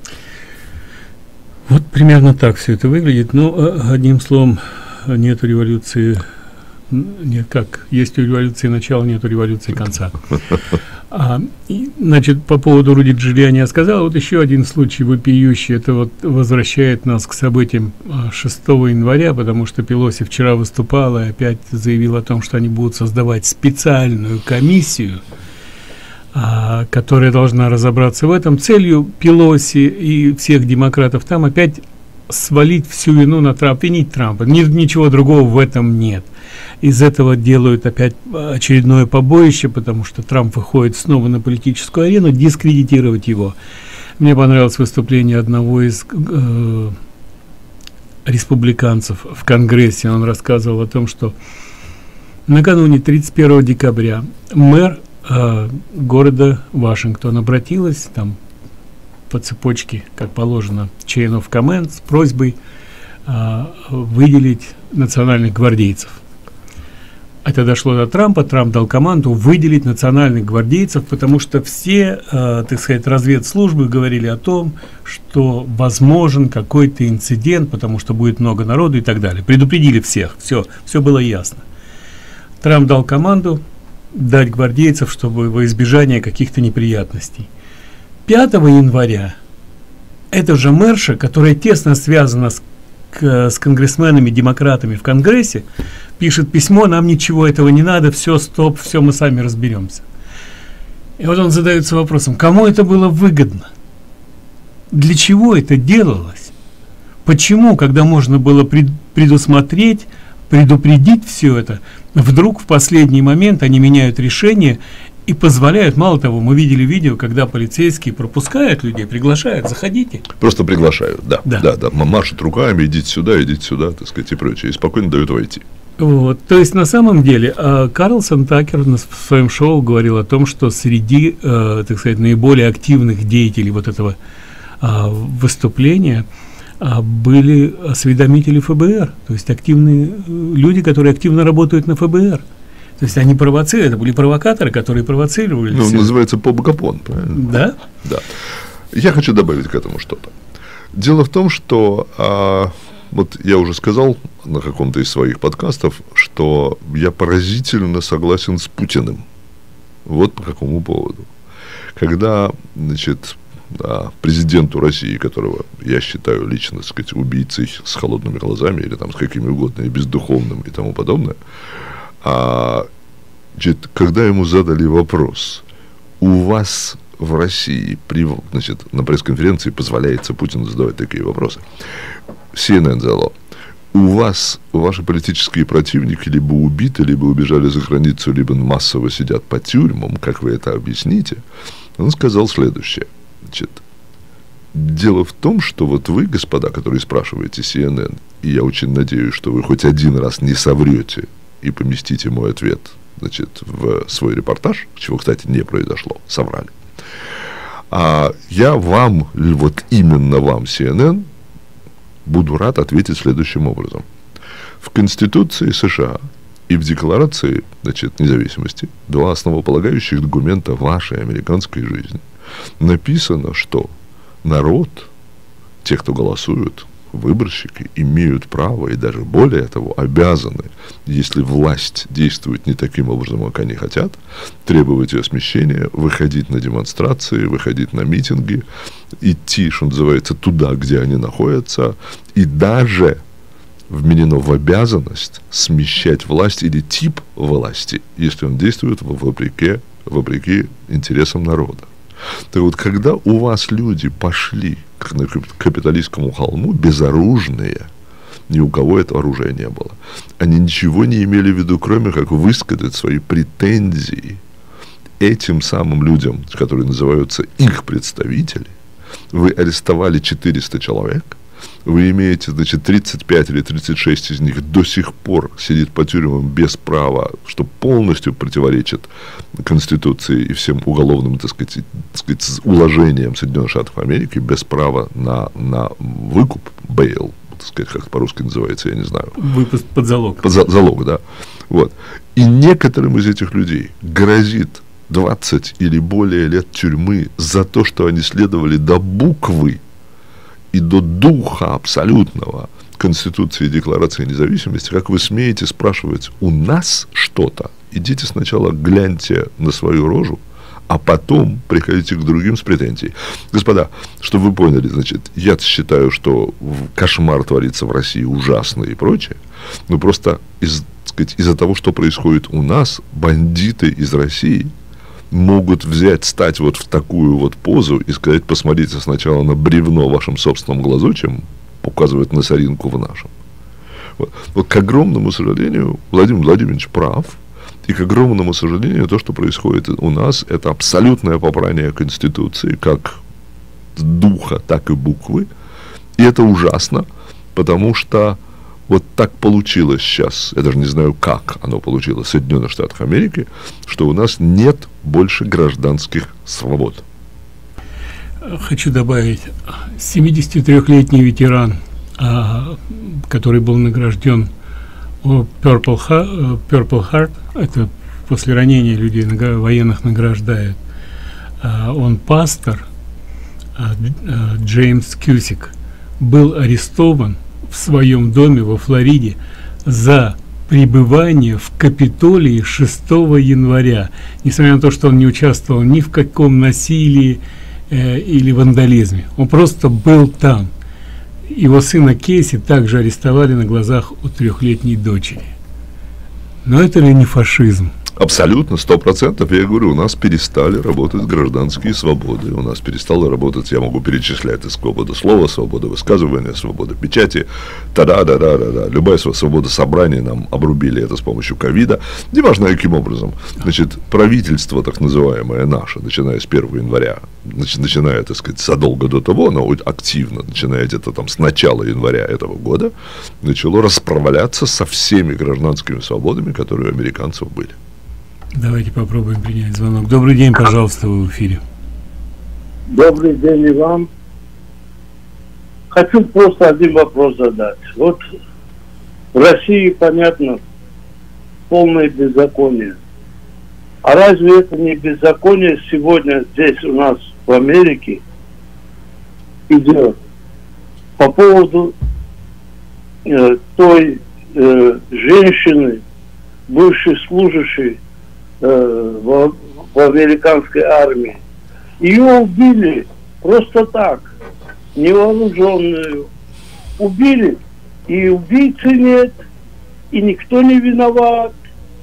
Вот примерно так все это выглядит. Но, одним словом, нет революции, нет, как, есть у революции начало, нет революции конца. А, и, значит, по поводу Руди Джулиани я сказал, вот еще один случай вопиющий, это вот возвращает нас к событиям шестого января, потому что Пелоси вчера выступала и опять заявила о том, что они будут создавать специальную комиссию, а, которая должна разобраться в этом. Целью Пелоси и всех демократов там опять свалить всю вину на Трампа, винить Трампа. Ни, ничего другого в этом нет. Из этого делают опять очередное побоище, потому что Трамп выходит снова на политическую арену, дискредитировать его. Мне понравилось выступление одного из э, республиканцев в Конгрессе. Он рассказывал о том, что накануне тридцать первого декабря мэр э, города Вашингтон обратилась там по цепочке, как положено, chain of command, с просьбой э, выделить национальных гвардейцев. Это дошло до Трампа. Трамп дал команду выделить национальных гвардейцев, потому что все, э, так сказать, разведслужбы говорили о том, что возможен какой-то инцидент, потому что будет много народу и так далее. Предупредили всех, все, все было ясно. Трамп дал команду дать гвардейцев, чтобы во избежание каких-то неприятностей. пятого января эта же мэрша, которая тесно связана с, к, с конгрессменами-демократами в Конгрессе, пишет письмо: нам ничего этого не надо, все, стоп, все, мы сами разберемся. И вот он задается вопросом, кому это было выгодно? Для чего это делалось? Почему, когда можно было пред, предусмотреть, предупредить все это, вдруг в последний момент они меняют решение и позволяют? Мало того, мы видели видео, когда полицейские пропускают людей, приглашают, заходите. Просто приглашают, да, да, да, да, машут руками, идите сюда, идите сюда, так сказать, и прочее, и спокойно дают войти. Вот, то есть на самом деле э, Карлсон Такер в своем шоу говорил о том, что среди, э, так сказать, наиболее активных деятелей вот этого э, выступления э, были осведомители эф бэ эр, то есть активные э, люди, которые активно работают на эф бэ эр. То есть они провоцировали, это были провокаторы, которые провоцировали. Ну, называется поп-гапон, правильно? Да? Да. Я хочу добавить к этому что-то. Дело в том, что а, вот я уже сказал на каком-то из своих подкастов, что я поразительно согласен с Путиным. Вот по какому поводу. Когда, значит, да, президенту России, которого я считаю лично, так сказать, убийцей с холодными глазами или там с какими угодно, и бездуховным и тому подобное, а, значит, когда ему задали вопрос: у вас в России, при, значит, на пресс-конференции позволяется Путину задавать такие вопросы, си эн эн задало: у вас ваши политические противники либо убиты, либо убежали за границу, либо массово сидят по тюрьмам, как вы это объясните? Он сказал следующее: значит, дело в том, что вот вы, господа, которые спрашиваете си эн эн, и я очень надеюсь, что вы хоть один раз не соврете и поместите мой ответ, значит, в свой репортаж, чего, кстати, не произошло, соврали. А я вам, вот именно вам, си эн эн, буду рад ответить следующим образом. В Конституции США и в Декларации, значит, независимости, два основополагающих документа вашей американской жизни, написано, что народ, те, кто голосуют, выборщики, имеют право и даже более того обязаны, если власть действует не таким образом, как они хотят, требовать ее смещения, выходить на демонстрации, выходить на митинги, идти, что называется, туда, где они находятся, и даже вменено в обязанность смещать власть или тип власти, если он действует вопреки, вопреки интересам народа. Так вот, когда у вас люди пошли к капиталистскому холму безоружные, ни у кого этого оружия не было, они ничего не имели в виду, кроме как высказать свои претензии этим самым людям, которые называются их представители. Вы арестовали четыреста человек, вы имеете, значит, тридцать пять или тридцать шесть из них до сих пор сидит по тюрьмам без права, что полностью противоречит Конституции и всем уголовным, так сказать, так сказать, уложениям Соединенных Штатов Америки, без права на, на выкуп, бейл, так сказать, как по-русски называется, я не знаю. Выпуск под залог. Под за, залог, да. Вот. И некоторым из этих людей грозит двадцать или более лет тюрьмы за то, что они следовали до буквы и до духа абсолютного Конституции и Декларации независимости. Как вы смеете спрашивать у нас что-то? Идите сначала гляньте на свою рожу, а потом приходите к другим с претензией. Господа, чтобы вы поняли, значит, я считаю, что кошмар творится в России ужасный и прочее, но просто из, так сказать, из-за того, что происходит у нас, бандиты из России могут взять, стать вот в такую вот позу и сказать: посмотрите сначала на бревно вашим собственным глазочем, указывает на соринку в нашем. Вот. Вот к огромному сожалению, Владимир Владимирович прав, и к огромному сожалению, то, что происходит у нас, это абсолютное попрание Конституции, как духа, так и буквы, и это ужасно, потому что вот так получилось сейчас, я даже не знаю, как оно получилось в Соединенных Штатах Америки, что у нас нет больше гражданских свобод. Хочу добавить, семидесятитрёхлетний ветеран, который был награжден Purple Heart, это после ранения людей военных награждают, он пастор, Джеймс Кьюсик, был арестован в своем доме во Флориде за пребывание в Капитолии шестого января, несмотря на то, что он не участвовал ни в каком насилии э, или вандализме. Он просто был там. Его сына Кейси также арестовали на глазах у трехлетней дочери. Но это ли не фашизм? Абсолютно, сто процентов. Я говорю, у нас перестали работать гражданские свободы, у нас перестала работать, я могу перечислять, и свобода слова, свобода высказывания, свобода печати, та-да-да-да-да-да, любая свобода собрания нам обрубили это с помощью ковида, неважно каким образом. Значит, правительство, так называемое наше, начиная с первого января, значит, начиная, так сказать, задолго до того, оно активно, начиная где-то там с начала января этого года, начало расправляться со всеми гражданскими свободами, которые у американцев были. Давайте попробуем принять звонок. Добрый день, пожалуйста, вы в эфире. Добрый день и вам. Хочу просто один вопрос задать. Вот в России, понятно, полное беззаконие. А разве это не беззаконие сегодня здесь у нас в Америке идет по поводу э, той э, женщины, бывшей служащей В, в американской армии. Ее убили просто так, невооруженную. Убили, и убийцы нет, и никто не виноват,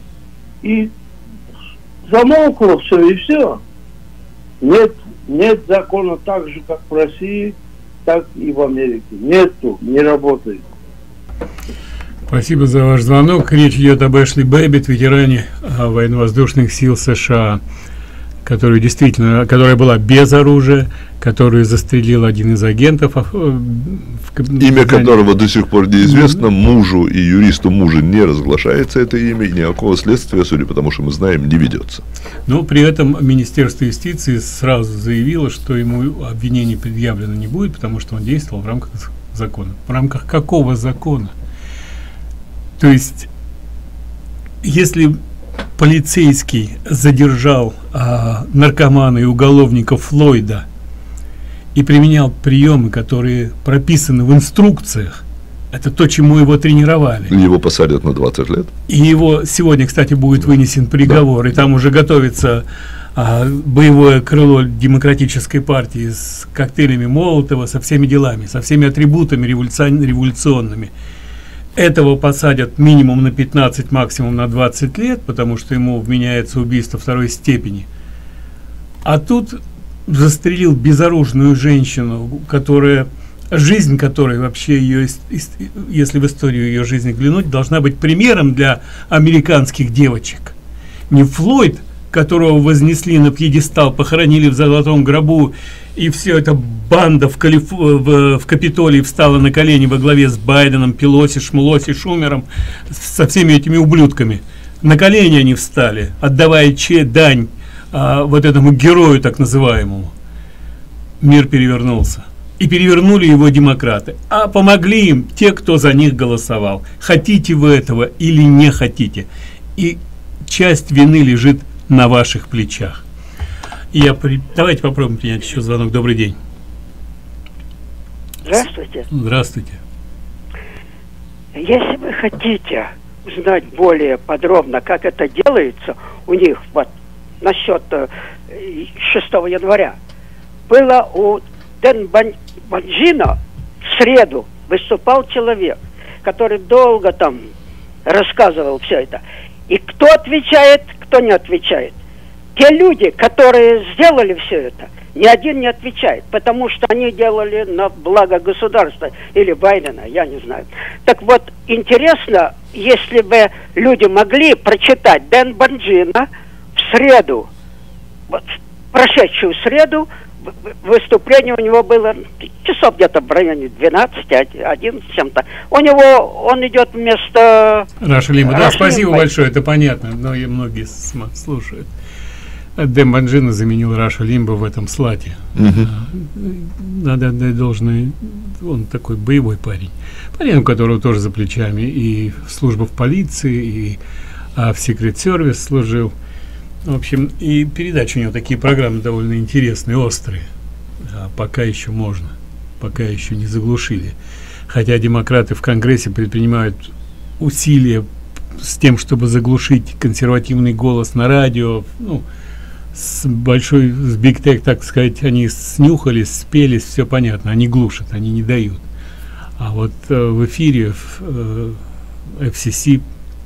и замолкло все, и все. Нет, нет закона так же, как в России, так и в Америке. Нету, не работает. Спасибо за ваш звонок. Речь идет об Эшли Бэббит, ветеране военно-воздушных сил США, который действительно, которая была без оружия, которую застрелил один из агентов, в... имя которого до сих пор неизвестно, мужу и юристу мужа не разглашается это имя, и никакого следствия, судя по тому, что мы знаем, не ведется. Но при этом Министерство юстиции сразу заявило, что ему обвинение предъявлено не будет, потому что он действовал в рамках закона. В рамках какого закона? То есть, если полицейский задержал а, наркомана и уголовника Флойда и применял приемы, которые прописаны в инструкциях, это то, чему его тренировали. Его посадят на двадцать лет. И его сегодня, кстати, будет вынесен приговор, да. И там уже готовится а, боевое крыло демократической партии с коктейлями Молотова, со всеми делами, со всеми атрибутами революцион, революционными. Этого посадят минимум на пятнадцать, максимум на двадцать лет, потому что ему вменяется убийство второй степени. А тут застрелил безоружную женщину, которая, жизнь которой вообще ее, если в историю ее жизни глянуть, должна быть примером для американских девочек. Не Флойд, которого вознесли на пьедестал, похоронили в золотом гробу, и все это банда в, Калиф... в, в Капитолии встала на колени во главе с Байденом, Пелоси, Шмулоси, Шумером, со всеми этими ублюдками. На колени они встали, отдавая че дань а, вот этому герою так называемому. Мир перевернулся. И перевернули его демократы. А помогли им те, кто за них голосовал. Хотите вы этого или не хотите. И часть вины лежит на ваших плечах. Я при... Давайте попробуем принять еще звонок. Добрый день. Здравствуйте. Здравствуйте. Если вы хотите узнать более подробно, как это делается у них, вот насчет шестого января, было у Дэн Банджино в среду выступал человек, который долго там рассказывал все это. И кто отвечает, кто не отвечает. Те люди, которые сделали все это, ни один не отвечает, потому что они делали на благо государства или Байдена, я не знаю. Так вот, интересно, если бы люди могли прочитать Дэн Бонджина в среду, вот, в прошедшую среду, выступление у него было часов где-то в районе двенадцати, одиннадцати чем-то. У него, он идет вместо... Раша Лимба. Да, спасибо большое, это понятно, но и многие слушают. Дэн Бонджина заменил Раша Лимба в этом слате. Mm-hmm. Надо отдать должное, он такой боевой парень. Парень, у которого тоже за плечами и служба в полиции, и а, в секрет-сервис служил. В общем, и передачи у него такие программы довольно интересные, острые. А пока еще можно, пока еще не заглушили. Хотя демократы в Конгрессе предпринимают усилия с тем, чтобы заглушить консервативный голос на радио, ну, с большой, с Big Tech, так сказать, они снюхались, спелись, все понятно, они глушат, они не дают. А вот э, в эфире э, эф си си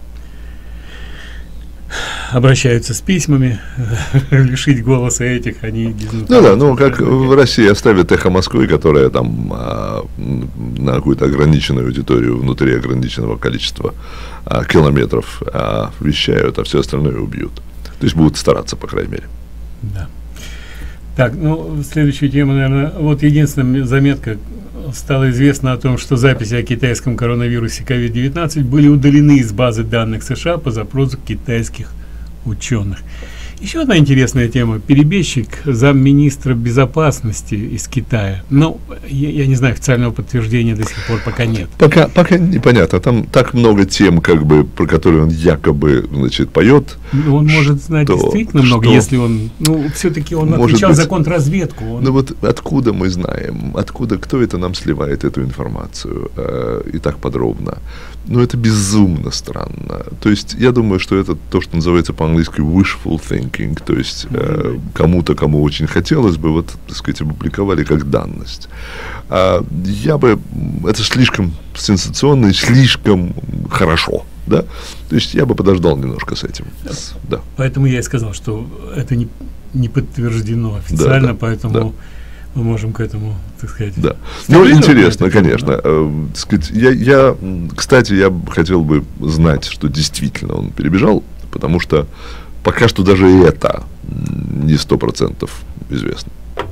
обращаются с письмами, лишить голоса этих, они... Ну да, ну как в России оставят «Эхо Москвы», которая там а, на какую-то ограниченную аудиторию внутри ограниченного количества а, километров а, вещают, а все остальное убьют. То есть будут стараться, по крайней мере. Да. Так, ну, следующая тема, наверное, вот единственная заметка. Стало известно о том, что записи о китайском коронавирусе ковид девятнадцать были удалены из базы данных США по запросу китайских ученых. Еще одна интересная тема. Перебежчик замминистра безопасности из Китая. Ну, я, я не знаю, официального подтверждения до сих пор пока нет. Пока, пока непонятно. Там так много тем, как бы, про которые он якобы, значит, поет. Ну, он может знать то, действительно много, что, если он, ну, все-таки он отвечал быть, за контрразведку. Он... Ну вот откуда мы знаем, откуда, кто это нам сливает эту информацию э, и так подробно. Ну, это безумно странно. То есть, я думаю, что это то, что называется по-английски wishful thinking, то есть, э, кому-то, кому очень хотелось бы, вот, так сказать, опубликовали как данность. А я бы, это слишком сенсационно и слишком хорошо, да? То есть, я бы подождал немножко с этим. Да. Да. Поэтому я и сказал, что это не, не подтверждено официально, да, да, поэтому... Да. Мы можем к этому, так сказать... Да. Ну, интересно, конечно. Э, сказать, я, я, кстати, я хотел бы знать, что действительно он перебежал, потому что пока что даже это не сто процентов известно.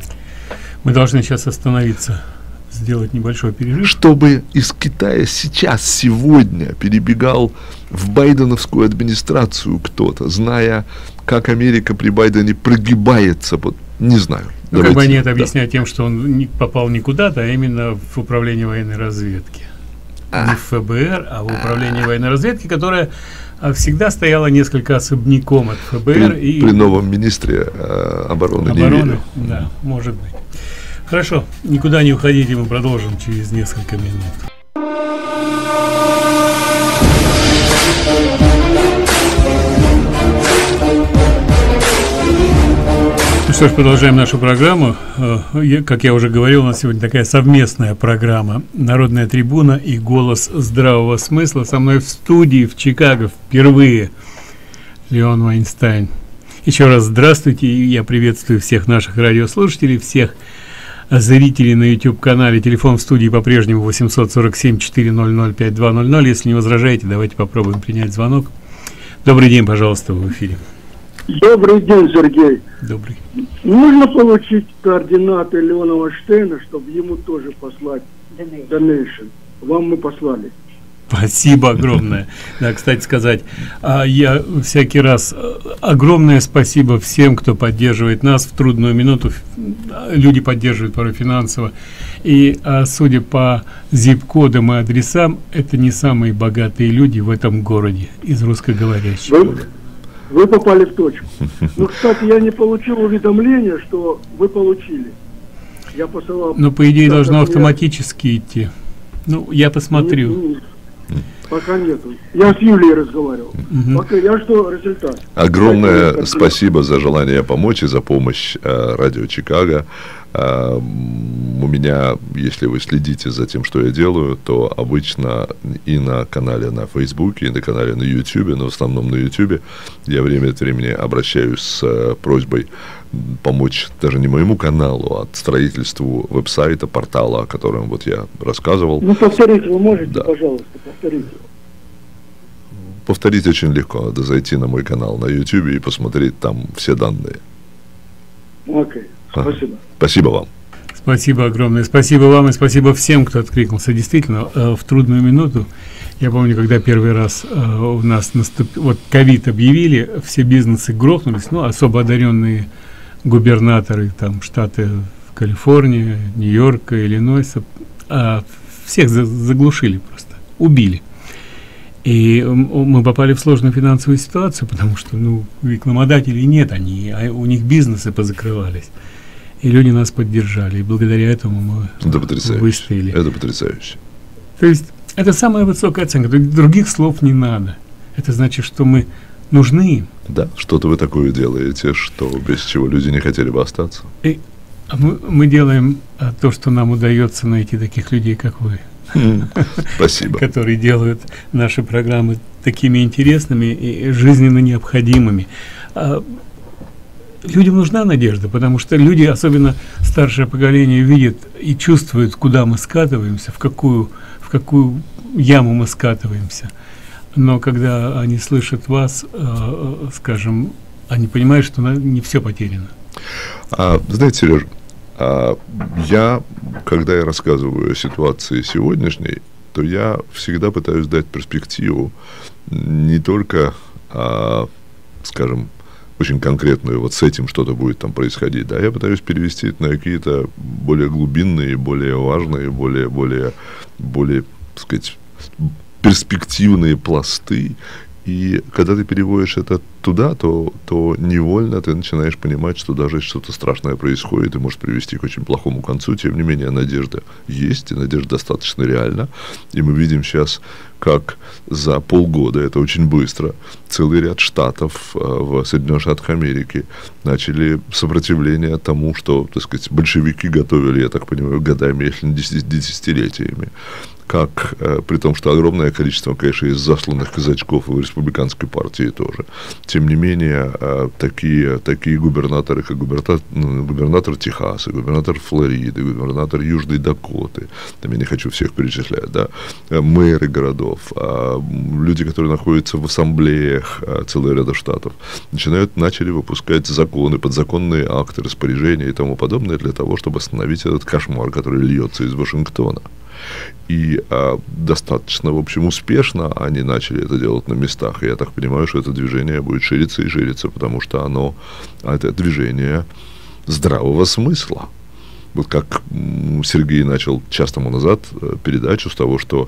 Мы должны сейчас остановиться, сделать небольшой перерыв. Чтобы из Китая сейчас, сегодня перебегал в байденовскую администрацию кто-то, зная, как Америка при Байдене прогибается, вот, не знаю. Ну, давайте, как бы они это объясняют, да, тем, что он не попал не куда-то, а именно в управление военной разведки. А. Не в эф бэ эр, а в управление военной разведки, которое всегда стояло несколько особняком от эф бэ эр. При, и при новом министре э, обороны, обороны не верю. Да, может быть. Хорошо, никуда не уходите, мы продолжим через несколько минут. Ну что ж, продолжаем нашу программу. Как я уже говорил, у нас сегодня такая совместная программа «Народная трибуна» и «Голос здравого смысла». Со мной в студии в Чикаго впервые Леон Вайнстайн. Еще раз здравствуйте, и я приветствую всех наших радиослушателей, всех зрителей на YouTube-канале. Телефон в студии по-прежнему восемьсот сорок семь четыреста пятьдесят два ноль ноль. Если не возражаете, давайте попробуем принять звонок. Добрый день, пожалуйста, в эфире. Добрый день, Сергей. Добрый. Можно получить координаты Леона Вайнштейна, чтобы ему тоже послать donation? Вам мы послали. Спасибо огромное. Да, кстати сказать, я всякий раз огромное спасибо всем, кто поддерживает нас в трудную минуту. Люди поддерживают порой финансово. И судя по зип-кодам и адресам, это не самые богатые люди в этом городе из русскоговорящих. Вы, вы попали в точку. Ну, кстати, я не получил уведомления, что вы получили. Я посылал. Но по идее должно автоматически я... идти. Ну, я посмотрю. Нет, нет. Пока нету. Я с Юлией разговаривал. Угу. Пока я жду результат. Огромное спасибо за желание помочь и за помощь э, Радио Чикаго. А, у меня, если вы следите за тем, что я делаю, то обычно и на канале на Фейсбуке, и на канале на Ютубе, но в основном на Ютубе, я время от времени обращаюсь с uh, просьбой помочь даже не моему каналу, а строительству веб-сайта, портала, о котором вот я рассказывал. Ну, повторите, вы можете, да. Пожалуйста, повторите. Повторить очень легко. Надо зайти на мой канал на Ютубе и посмотреть там все данные. Окей, спасибо. А, спасибо вам. Спасибо огромное. Спасибо вам и спасибо всем, кто откликнулся. Действительно, э, в трудную минуту, я помню, когда первый раз э, у нас наступил, вот ковид объявили, все бизнесы грохнулись, ну, особо одаренные губернаторы, там, штаты Калифорния, Нью-Йорка, Иллинойса, э, всех за заглушили просто, убили. И мы попали в сложную финансовую ситуацию, потому что, ну, рекламодателей нет, они, а у них бизнесы позакрывались. И люди нас поддержали, и благодаря этому мы это потрясающе. выстояли. Это потрясающе. То есть это самая высокая оценка, других слов не надо. Это значит, что мы нужны им. Да, что-то вы такое делаете, что без чего люди не хотели бы остаться. И мы, мы делаем а, то, что нам удается найти таких людей, как вы. Спасибо. Которые делают наши программы такими интересными и жизненно необходимыми. Людям нужна надежда, потому что люди, особенно старшее поколение, видят и чувствуют, куда мы скатываемся, в какую, в какую яму мы скатываемся. Но когда они слышат вас, скажем, они понимают, что не все потеряно. А, знаете, Сережа, а, я, когда я рассказываю о ситуации сегодняшней, то я всегда пытаюсь дать перспективу не только, а, скажем, очень конкретную, вот с этим что-то будет там происходить, да, я пытаюсь перевести это на какие-то более глубинные, более важные, более, более, более, так сказать, перспективные пласты. И когда ты переводишь это туда, то, то невольно ты начинаешь понимать, что даже если что-то страшное происходит и может привести к очень плохому концу, тем не менее надежда есть, и надежда достаточно реальна. И мы видим сейчас, как за полгода, это очень быстро, целый ряд штатов э, в Соединенных Штатах Америки начали сопротивление тому, что, так сказать, большевики готовили, я так понимаю, годами, если не десятилетиями. Как, э, при том, что огромное количество, конечно, из засланных казачков и в республиканской партии тоже. Тем не менее, э, такие, такие губернаторы, как губернатор, ну, губернатор Техаса, губернатор Флориды, губернатор Южной Дакоты, там я не хочу всех перечислять, да, э, мэры городов, э, люди, которые находятся в ассамблеях э, целого ряда штатов, начинают, начали выпускать законы, подзаконные акты, распоряжения и тому подобное для того, чтобы остановить этот кошмар, который льется из Вашингтона. И а, достаточно, в общем, успешно они начали это делать на местах. И я так понимаю, что это движение будет шириться и шириться, потому что оно, это движение здравого смысла. Вот как Сергей начал час тому назад передачу с того, что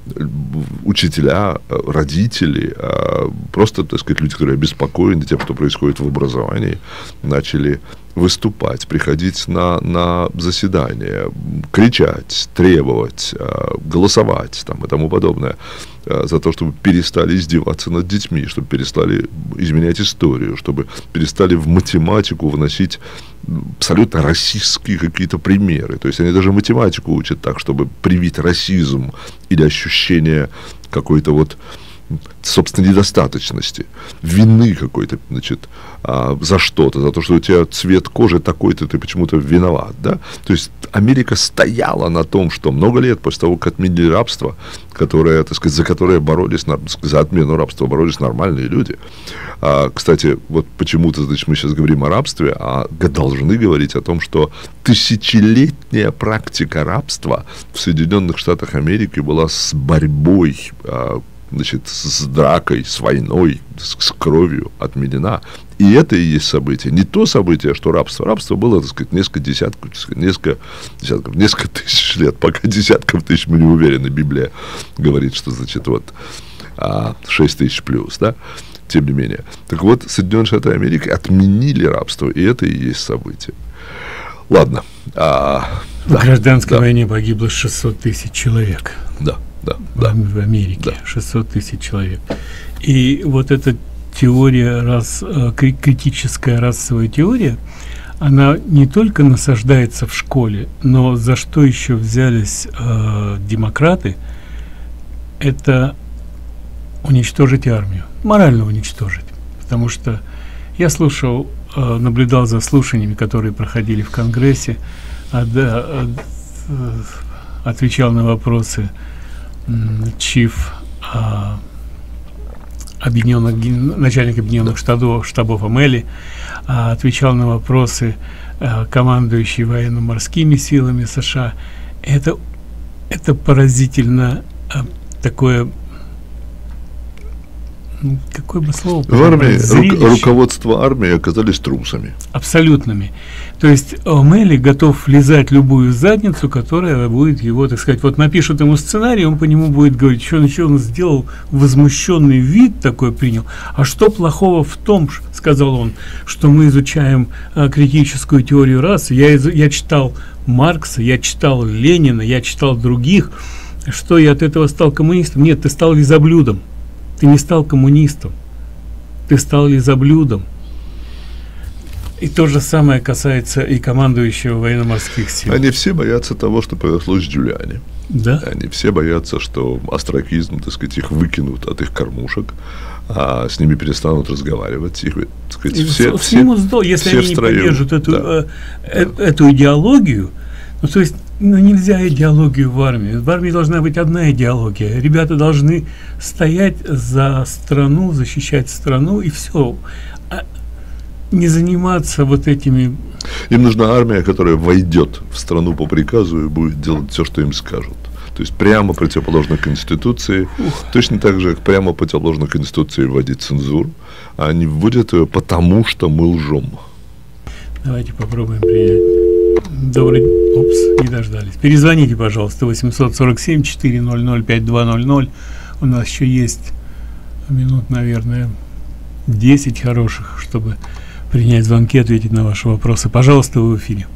учителя, родители, просто, так сказать, люди, которые обеспокоены тем, что происходит в образовании, начали выступать, приходить на, на заседания, кричать, требовать, голосовать там, и тому подобное, за то, чтобы перестали издеваться над детьми, чтобы перестали изменять историю, чтобы перестали в математику вносить абсолютно расистские какие-то примеры. То есть они даже математику учат так, чтобы привить расизм или ощущение какой-то вот, собственно, недостаточности, вины какой-то, значит, а, за что-то, за то, что у тебя цвет кожи такой-то, ты почему-то виноват, да? То есть Америка стояла на том, что много лет после того, как отменили рабство, которое, так сказать, за которое боролись, за отмену рабства боролись нормальные люди. А, кстати, вот почему-то, значит, мы сейчас говорим о рабстве, а должны говорить о том, что тысячелетняя практика рабства в Соединенных Штатах Америки была с борьбой, а, значит, с дракой, с войной, с, с кровью отменена. И это и есть событие. Не то событие, что рабство. Рабство было, так сказать, несколько десятков, несколько, десятков, несколько тысяч лет. Пока десятков тысяч мы не уверены. Библия говорит, что, значит, вот шесть тысяч плюс, да? Тем не менее. Так вот, Соединенные Штаты Америки отменили рабство, и это и есть событие. Ладно. А, в да, гражданской да. войне погибло шестьсот тысяч человек. Да. Да, в, да, в Америке, да. шестьсот тысяч человек. И вот эта теория, рас, критическая расовая теория, она не только насаждается в школе, но за что еще взялись э, демократы, это уничтожить армию, морально уничтожить. Потому что я слушал, э, наблюдал за слушаниями, которые проходили в Конгрессе, а, да, а, э, отвечал на вопросы чиф а, объединенных, начальник объединенных штабов, штабов Амели, а, отвечал на вопросы а, командующий военно-морскими силами США. Это, это поразительно а, такое, ну, какое бы слово в армии ру руководство армии оказались трусами абсолютными. То есть Амели готов влезать в любую задницу, которая будет его, так сказать, вот напишут ему сценарий, он по нему будет говорить, что он, что он сделал, возмущенный вид такой принял. А что плохого в том, сказал он, что мы изучаем а, критическую теорию расы. Я, я читал Маркса, я читал Ленина, я читал других. Что я от этого стал коммунистом? Нет, ты стал лизоблюдом. Ты не стал коммунистом, ты стал лизоблюдом. И то же самое касается и командующего военно-морских сил. Они все боятся того, что произошло с Джулиани. Да? Они все боятся, что остракизм, так сказать, их выкинут от их кормушек, а с ними перестанут разговаривать. Их, так сказать, и все, с, все, с если все они не поддержат эту, да. э, э, эту идеологию, ну, то есть, ну, нельзя идеологию в армии. В армии должна быть одна идеология. Ребята должны стоять за страну, защищать страну, и все. А не заниматься вот этими... Им нужна армия, которая войдет в страну по приказу и будет делать все, что им скажут. То есть прямо противоположно Конституции. Ух. Точно так же, как прямо противоположно Конституции вводить цензуру. А они вводят ее потому, что мы лжем. Давайте попробуем принять. Добрый... Упс, не дождались. Перезвоните, пожалуйста, восемьсот сорок семь четыреста пятьдесят два ноль ноль. У нас еще есть минут, наверное, десять хороших, чтобы принять звонки, ответить на ваши вопросы. Пожалуйста, вы в эфире.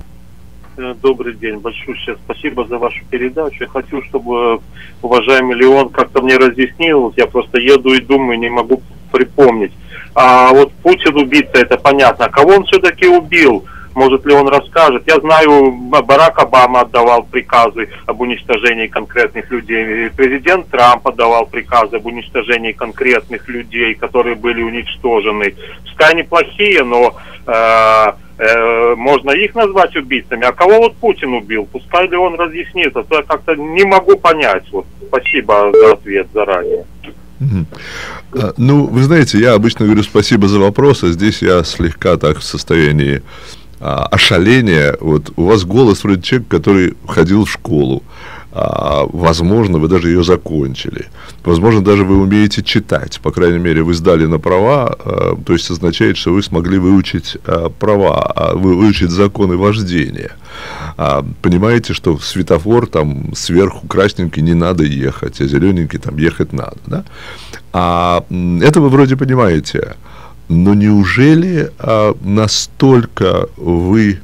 Добрый день, большое спасибо за вашу передачу. Я хочу, чтобы уважаемый Леон как-то мне разъяснил. Я просто еду и думаю, не могу припомнить. А вот Путин убийца, это понятно. А кого он все-таки убил? Может ли он расскажет? Я знаю, Барак Обама отдавал приказы об уничтожении конкретных людей. Президент Трамп отдавал приказы об уничтожении конкретных людей, которые были уничтожены. Пускай они плохие, но э, э, можно их назвать убийцами. А кого вот Путин убил? Пускай ли он разъяснит, а то я как-то не могу понять. Вот, спасибо за ответ заранее. Mm-hmm. а, ну, вы знаете, я обычно говорю спасибо за вопрос, а здесь я слегка так в состоянии а, ошаления. Вот у вас голос вроде человека, который ходил в школу. А, возможно, вы даже ее закончили. Возможно, даже вы умеете читать. По крайней мере, вы сдали на права, а, то есть означает, что вы смогли выучить а, права, а, вы, выучить законы вождения. А, понимаете, что в светофор там сверху красненький не надо ехать, а зелененький там ехать надо, да? А это вы вроде понимаете. Но неужели а, настолько вы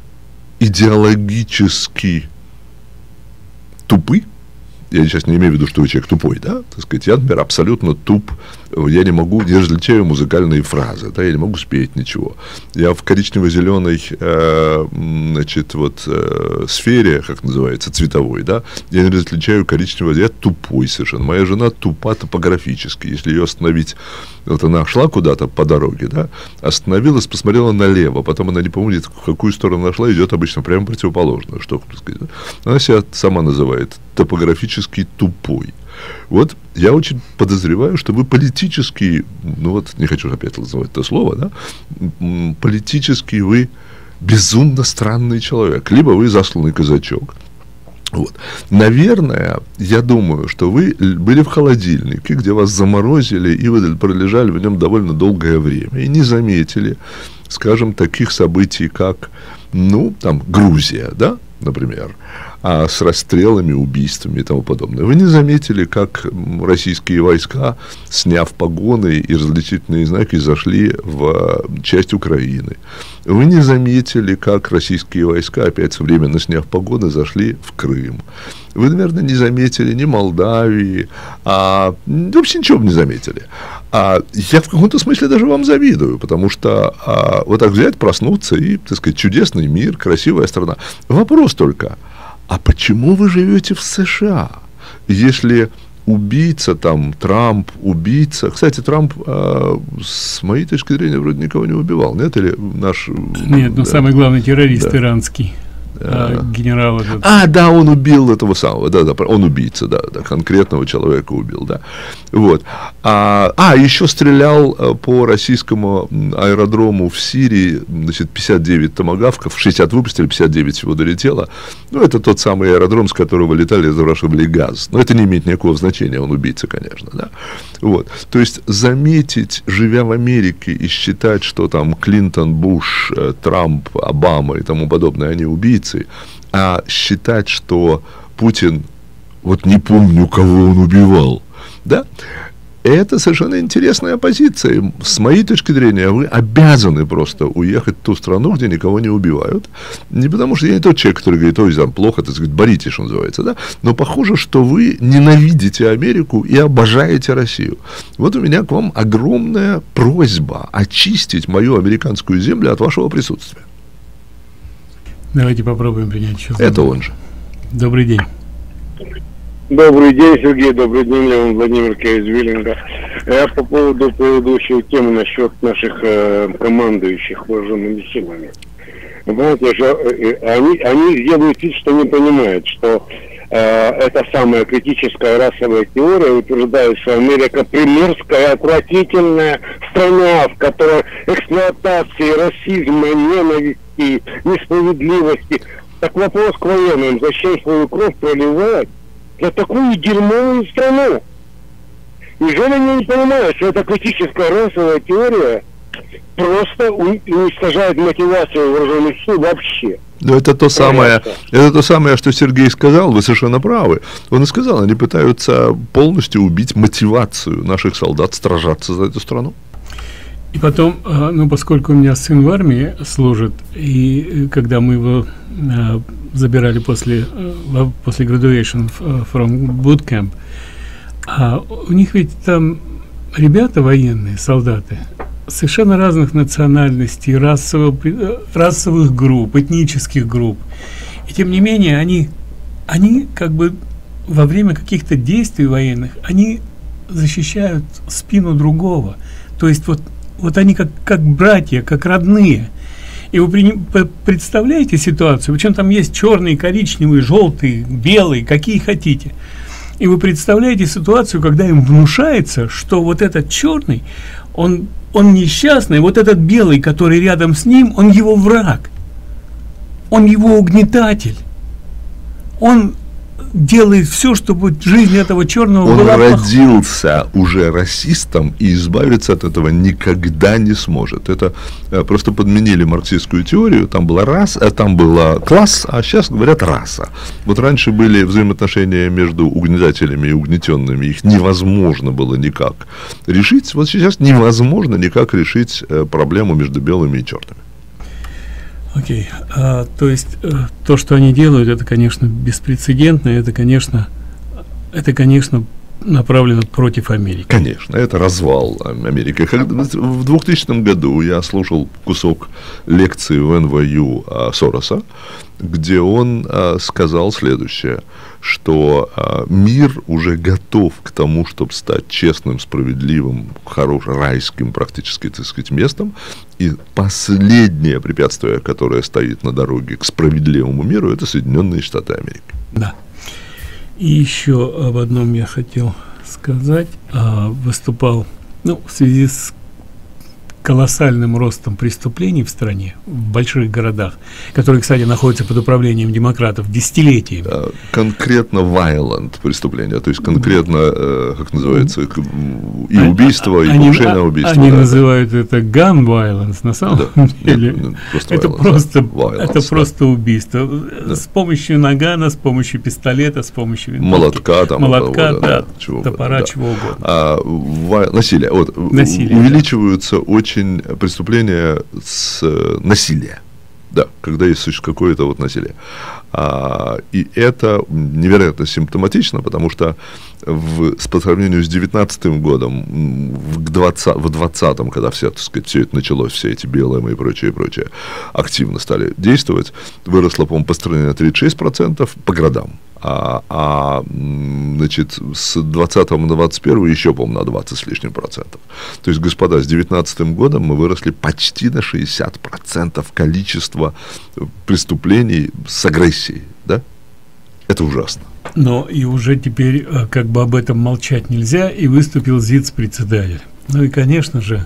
идеологически тупы? Я сейчас не имею в виду, что вы человек тупой, да? Так сказать, я, например, абсолютно туп. Я не могу, не различаю музыкальные фразы, да, я не могу спеть ничего. Я в коричнево-зеленой, э, значит, вот, э, сфере, как называется, цветовой, да, я не различаю коричневого, я тупой совершенно. Моя жена тупа топографически. Если ее остановить, вот она шла куда-то по дороге, да, остановилась, посмотрела налево, потом она не помнит, в какую сторону она шла, идет обычно прямо противоположную, что, так сказать, да? Она себя сама называет топографически тупой. Вот я очень подозреваю, что вы политически, ну вот, не хочу опять называть это слово, да, политически вы безумно странный человек, либо вы засланный казачок. Вот. Наверное, я думаю, что вы были в холодильнике, где вас заморозили, и вы пролежали в нем довольно долгое время, и не заметили, скажем, таких событий, как, ну, там, Грузия, да, например, а с расстрелами, убийствами и тому подобное. Вы не заметили, как российские войска, сняв погоны и различительные знаки, зашли в часть Украины. Вы не заметили, как российские войска, опять временно сняв погоны, зашли в Крым. Вы, наверное, не заметили ни Молдавии, а вообще ничего бы не заметили. А я в каком-то смысле даже вам завидую, потому что а, вот так взять, проснуться и, так сказать, чудесный мир, красивая страна. Вопрос только, а почему вы живете в США, если убийца там, Трамп, убийца... Кстати, Трамп, э, с моей точки зрения, вроде никого не убивал, нет? Или наш... Нет, но да. Самый главный террорист да. иранский. А, генерал этот. А, да, он убил этого самого, да, да, он убийца, да, да, конкретного человека убил, да, вот. А, а еще стрелял по российскому аэродрому в Сирии, значит, пятьдесят девять томагавков, шестьдесят выпустили, пятьдесят девять всего долетело. Ну, это тот самый аэродром, с которого летали, заворачивали газ. Но это не имеет никакого значения, он убийца, конечно, да. Вот. То есть заметить, живя в Америке, и считать, что там Клинтон, Буш, Трамп, Обама и тому подобное, они убийцы, а считать, что Путин, вот не помню, кого он убивал, да, это совершенно интересная позиция. С моей точки зрения, вы обязаны просто уехать в ту страну, где никого не убивают. Не потому что я не тот человек, который говорит, ой, там плохо, так сказать, боритесь, что называется, да, но похоже, что вы ненавидите Америку и обожаете Россию. Вот у меня к вам огромная просьба очистить мою американскую землю от вашего присутствия. Давайте попробуем принять еще. Это он же. Добрый день. Добрый день, Сергей. Добрый день, Леон Владимир из Виллинга. Я по поводу предыдущей темы насчет наших э, командующих вооруженными силами. Вы понимаете, что, э, они, они делают вид, что не понимают, что э, это самая критическая расовая теория утверждает, что Америка примерская, отвратительная страна, в которой эксплуатации, расизма, ненависти, несправедливости. Так вопрос к военным: зачем свою кровь проливать за такую дерьмовую страну? Неужели они не понимают, что эта критическая расовая теория просто уничтожает мотивацию вооруженных сил вообще? Но это то самое, это то самое, что Сергей сказал, вы совершенно правы. Он и сказал, они пытаются полностью убить мотивацию наших солдат сражаться за эту страну. И потом, ну, поскольку у меня сын в армии служит, и когда мы его э, забирали после, э, после graduation from boot camp, а у них ведь там ребята военные, солдаты, совершенно разных национальностей, расово, расовых групп, этнических групп. И тем не менее, они, они как бы во время каких-то действий военных, они защищают спину другого. То есть вот Вот они как, как братья, как родные. И вы при, представляете ситуацию, причем там есть черные, коричневые, желтые, белые, какие хотите. И вы представляете ситуацию, когда им внушается, что вот этот черный, он, он несчастный, вот этот белый, который рядом с ним, он его враг. Он его угнетатель. Он делает все, чтобы жизнь этого черного он была родился плохой. Уже расистом, и избавиться от этого никогда не сможет. Это э, просто подменили марксистскую теорию. Там была раса, э, там была класс, а сейчас говорят раса. Вот раньше были взаимоотношения между угнетателями и угнетенными, их невозможно было никак решить. Вот сейчас невозможно никак решить э, проблему между белыми и черными. Окей, okay. а, то есть э, то, что они делают, это, конечно, беспрецедентно, это, конечно, это, конечно, направлено против Америки. Конечно, это развал Америки. В двухтысячном году я слушал кусок лекции в эн вэ ю Сороса, где он а, сказал следующее, что а, мир уже готов к тому, чтобы стать честным, справедливым, хорошим, райским практически, так сказать, местом, и последнее препятствие, которое стоит на дороге к справедливому миру, это Соединенные Штаты Америки. Да. И еще об одном я хотел сказать. А, выступал, ну, в связи с колоссальным ростом преступлений в стране, в больших городах, которые, кстати, находятся под управлением демократов десятилетиями. Конкретно violent преступления, то есть конкретно, э, как называется, и убийство, и покушение на убийство. Они да, называют да. это gun violence, на самом да. деле. Нет, просто это violence, просто, violence, это да. просто убийство. Да. С помощью нагана, с помощью пистолета, с помощью винтовки. Молотка, там, молотка, того, да, да, чего топора, да. чего угодно. А, в, насилие. Вот, насилие. Увеличиваются да. очень преступления с э, насилия, да, когда есть какое-то вот насилие. А, и это невероятно симптоматично, потому что в, по сравнению с девятнадцатым годом, в, двадцатом, в двадцатом, когда все, так сказать, все это началось, все эти би эл эм и прочее, и прочее, активно стали действовать, выросло, по-моему, по стране на тридцать шесть процентов по городам. А, а значит, с двадцатого на двадцать первый еще, по-моему, на двадцать с лишним процентов. То есть, господа, с девятнадцатым годом мы выросли почти на шестьдесят процентов количества преступлений с агрессией, да? Это ужасно. Но и уже теперь как бы об этом молчать нельзя, и выступил ЗИЦ-председатель. Ну и, конечно же...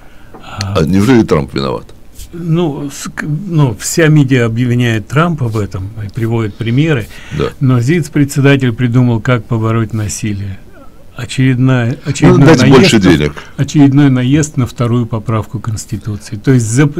А, а неужели Трамп виноват? Ну, с, ну, вся медиа обвиняет Трампа в этом и приводит примеры, да. но ЗИЦ-председатель придумал, как побороть насилие. Очередная, очередной, ну, наезд больше денег. очередной наезд на вторую поправку Конституции. То есть зап...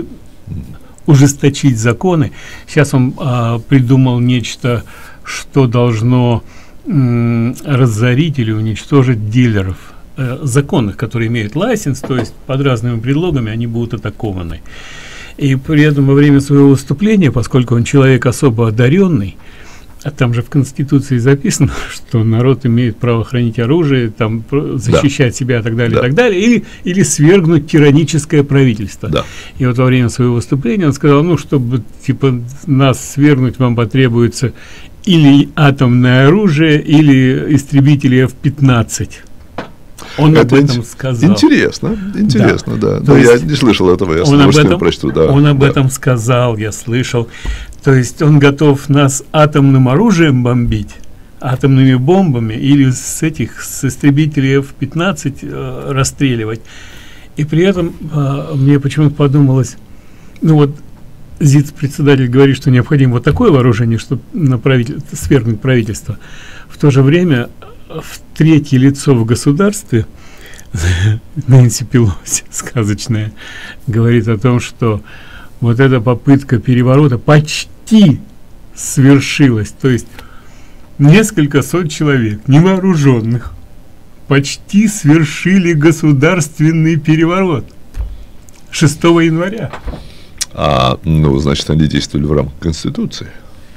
ужесточить законы. Сейчас он а, придумал нечто, что должно м, разорить или уничтожить дилеров. Э, законных, которые имеют лайсенс, то есть под разными предлогами они будут атакованы. И при этом во время своего выступления, поскольку он человек особо одаренный, а там же в Конституции записано, что народ имеет право хранить оружие, там, защищать да. себя и так далее, да. и так далее, или, или свергнуть тираническое правительство. Да. И вот во время своего выступления он сказал, ну, чтобы типа нас свергнуть, вам потребуется или атомное оружие, или истребители эф пятнадцать. Он это об этом сказал. Интересно, интересно, да. да. да я не слышал этого, я с удовольствием прочту. Да, он об да. этом сказал, я слышал. То есть он готов нас атомным оружием бомбить, атомными бомбами, или с этих, с истребителей эф пятнадцать э, расстреливать. И при этом э, мне почему-то подумалось, ну вот ЗИЦ-председатель говорит, что необходимо вот такое вооружение, чтобы на правитель... свергнуть правительство. В то же время в третье лицо в государстве Нэнси Пелоси, сказочная, говорит о том, что вот эта попытка переворота почти свершилась. То есть несколько сот человек, невооруженных, почти свершили государственный переворот шестого января. А, ну, значит, они действовали в рамках Конституции.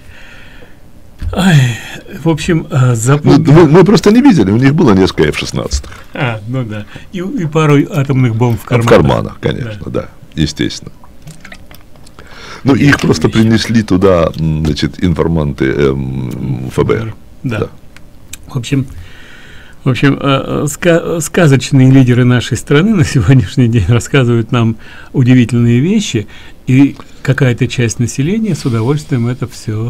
Ай, в общем, а, запад... ну, мы, мы просто не видели, у них было несколько эф шестнадцать. А, ну да. И, и пару атомных бомб в карманах. В карманах, конечно, да, да, естественно. Ну, их просто принесли туда, значит, информанты эм, эф бэ эр. Да. да. В общем, в общем э, ска сказочные лидеры нашей страны на сегодняшний день рассказывают нам удивительные вещи, и какая-то часть населения с удовольствием это все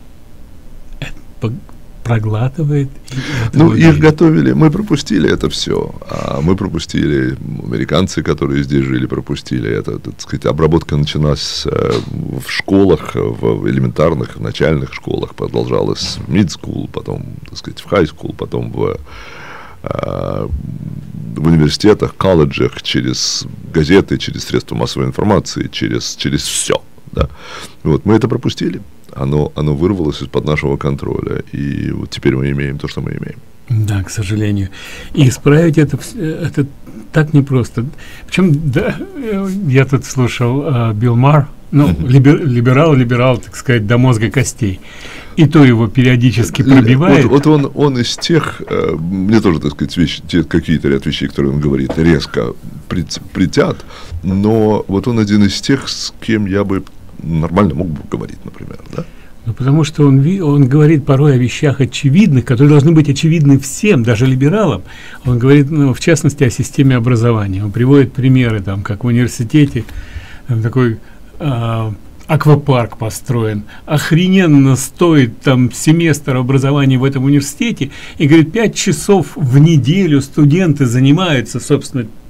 проглатывает. Ну, их готовили, мы пропустили это все, а мы пропустили, американцы, которые здесь жили, пропустили это, так сказать, обработка началась в школах, в элементарных, начальных школах, продолжалась в мид-скул, потом, так сказать, в хай-скул, потом в, в университетах, колледжах, через газеты, через средства массовой информации, через, через все, да. Вот, мы это пропустили. Оно, оно вырвалось из-под нашего контроля, и вот теперь мы имеем то, что мы имеем. Да, к сожалению. И исправить это, это так непросто. Причем, да, я тут слушал uh, Билл Марр, ну, mm-hmm. либер, либерал, либерал, так сказать, до мозга костей. И то его периодически пробивает. Вот, вот он, он из тех, э, мне тоже, так сказать, вещи, те, какие-то ряд вещей, которые он говорит, резко притят, но вот он один из тех, с кем я бы нормально мог бы говорить, например, да? Ну, потому что он, он говорит порой о вещах очевидных, которые должны быть очевидны всем, даже либералам. Он говорит, ну, в частности, о системе образования. Он приводит примеры, там, как в университете там, такой а, аквапарк построен. Охрененно стоит там семестр образования в этом университете. И, говорит, пять часов в неделю студенты занимаются, собственно,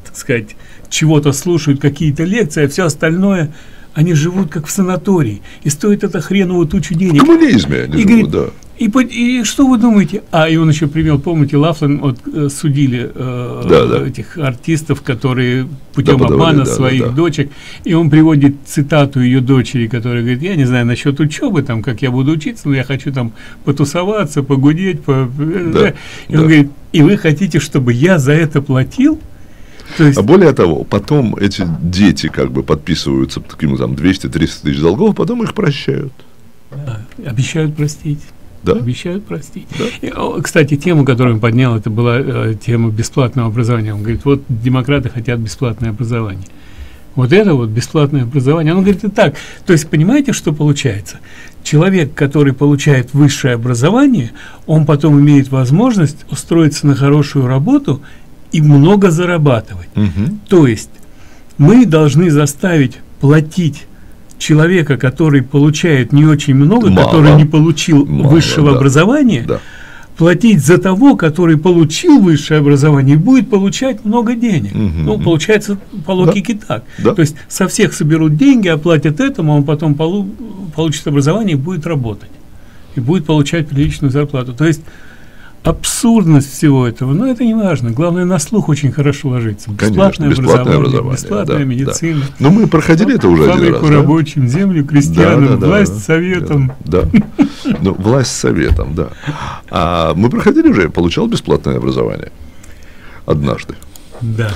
так сказать, чего-то слушают, какие-то лекции, а все остальное, они живут как в санатории. И стоит это хреновую тучу денег. В коммунизме они и живут, говорит, да. И, и что вы думаете? А, и он еще привел, помните, Лафлин, вот, судили э, да, да. этих артистов, которые путем да, обмана да, своих да, да. дочек, и он приводит цитату ее дочери, которая говорит, я не знаю насчет учебы, там, как я буду учиться, но я хочу там потусоваться, погудеть, по... да, и он да. говорит, и вы хотите, чтобы я за это платил? То есть... А более того, потом эти дети как бы подписываются таким там двести-триста тысяч долгов, потом их прощают. Да, обещают простить. Да? Обещают простить. Да? И, о, кстати, тему, которую он поднял, это была э, тема бесплатного образования. Он говорит, вот демократы хотят бесплатное образование. Вот это вот бесплатное образование. Он говорит и так. То есть, понимаете, что получается? Человек, который получает высшее образование, он потом имеет возможность устроиться на хорошую работу и много зарабатывать. Угу. То есть, мы должны заставить платить человека, который получает не очень много, Мало. который не получил Мало, высшего да. образования, Да. платить за того, который получил высшее образование и будет получать много денег. Угу. Ну, получается, по логике да. так. Да. То есть, со всех соберут деньги, оплатят этому, он потом полу получит образование и будет работать. И будет получать приличную зарплату. То есть, абсурдность всего этого, но это не важно. Главное, на слух очень хорошо ложится. Бесплатное, Конечно, бесплатное образование, образование, бесплатная да, медицина. Да. Но мы проходили это уже один раз. Фабрику рабочим, да? Землю крестьянам, да, да, власть да, советом. Да, да. Ну, власть советом, да. А мы проходили уже, я получал бесплатное образование. Однажды. Да.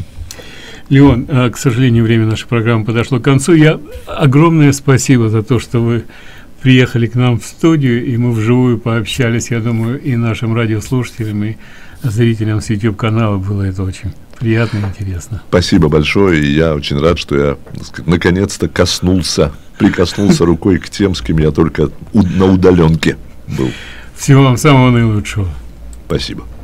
Леон, к сожалению, время нашей программы подошло к концу. Я огромное спасибо за то, что вы приехали к нам в студию, и мы вживую пообщались. Я думаю, и нашим радиослушателям, и зрителям с YouTube-канала было это очень приятно и интересно. Спасибо большое, и я очень рад, что я наконец-то коснулся, прикоснулся рукой к тем, с кем я только на удаленке был. Всего вам самого наилучшего. Спасибо.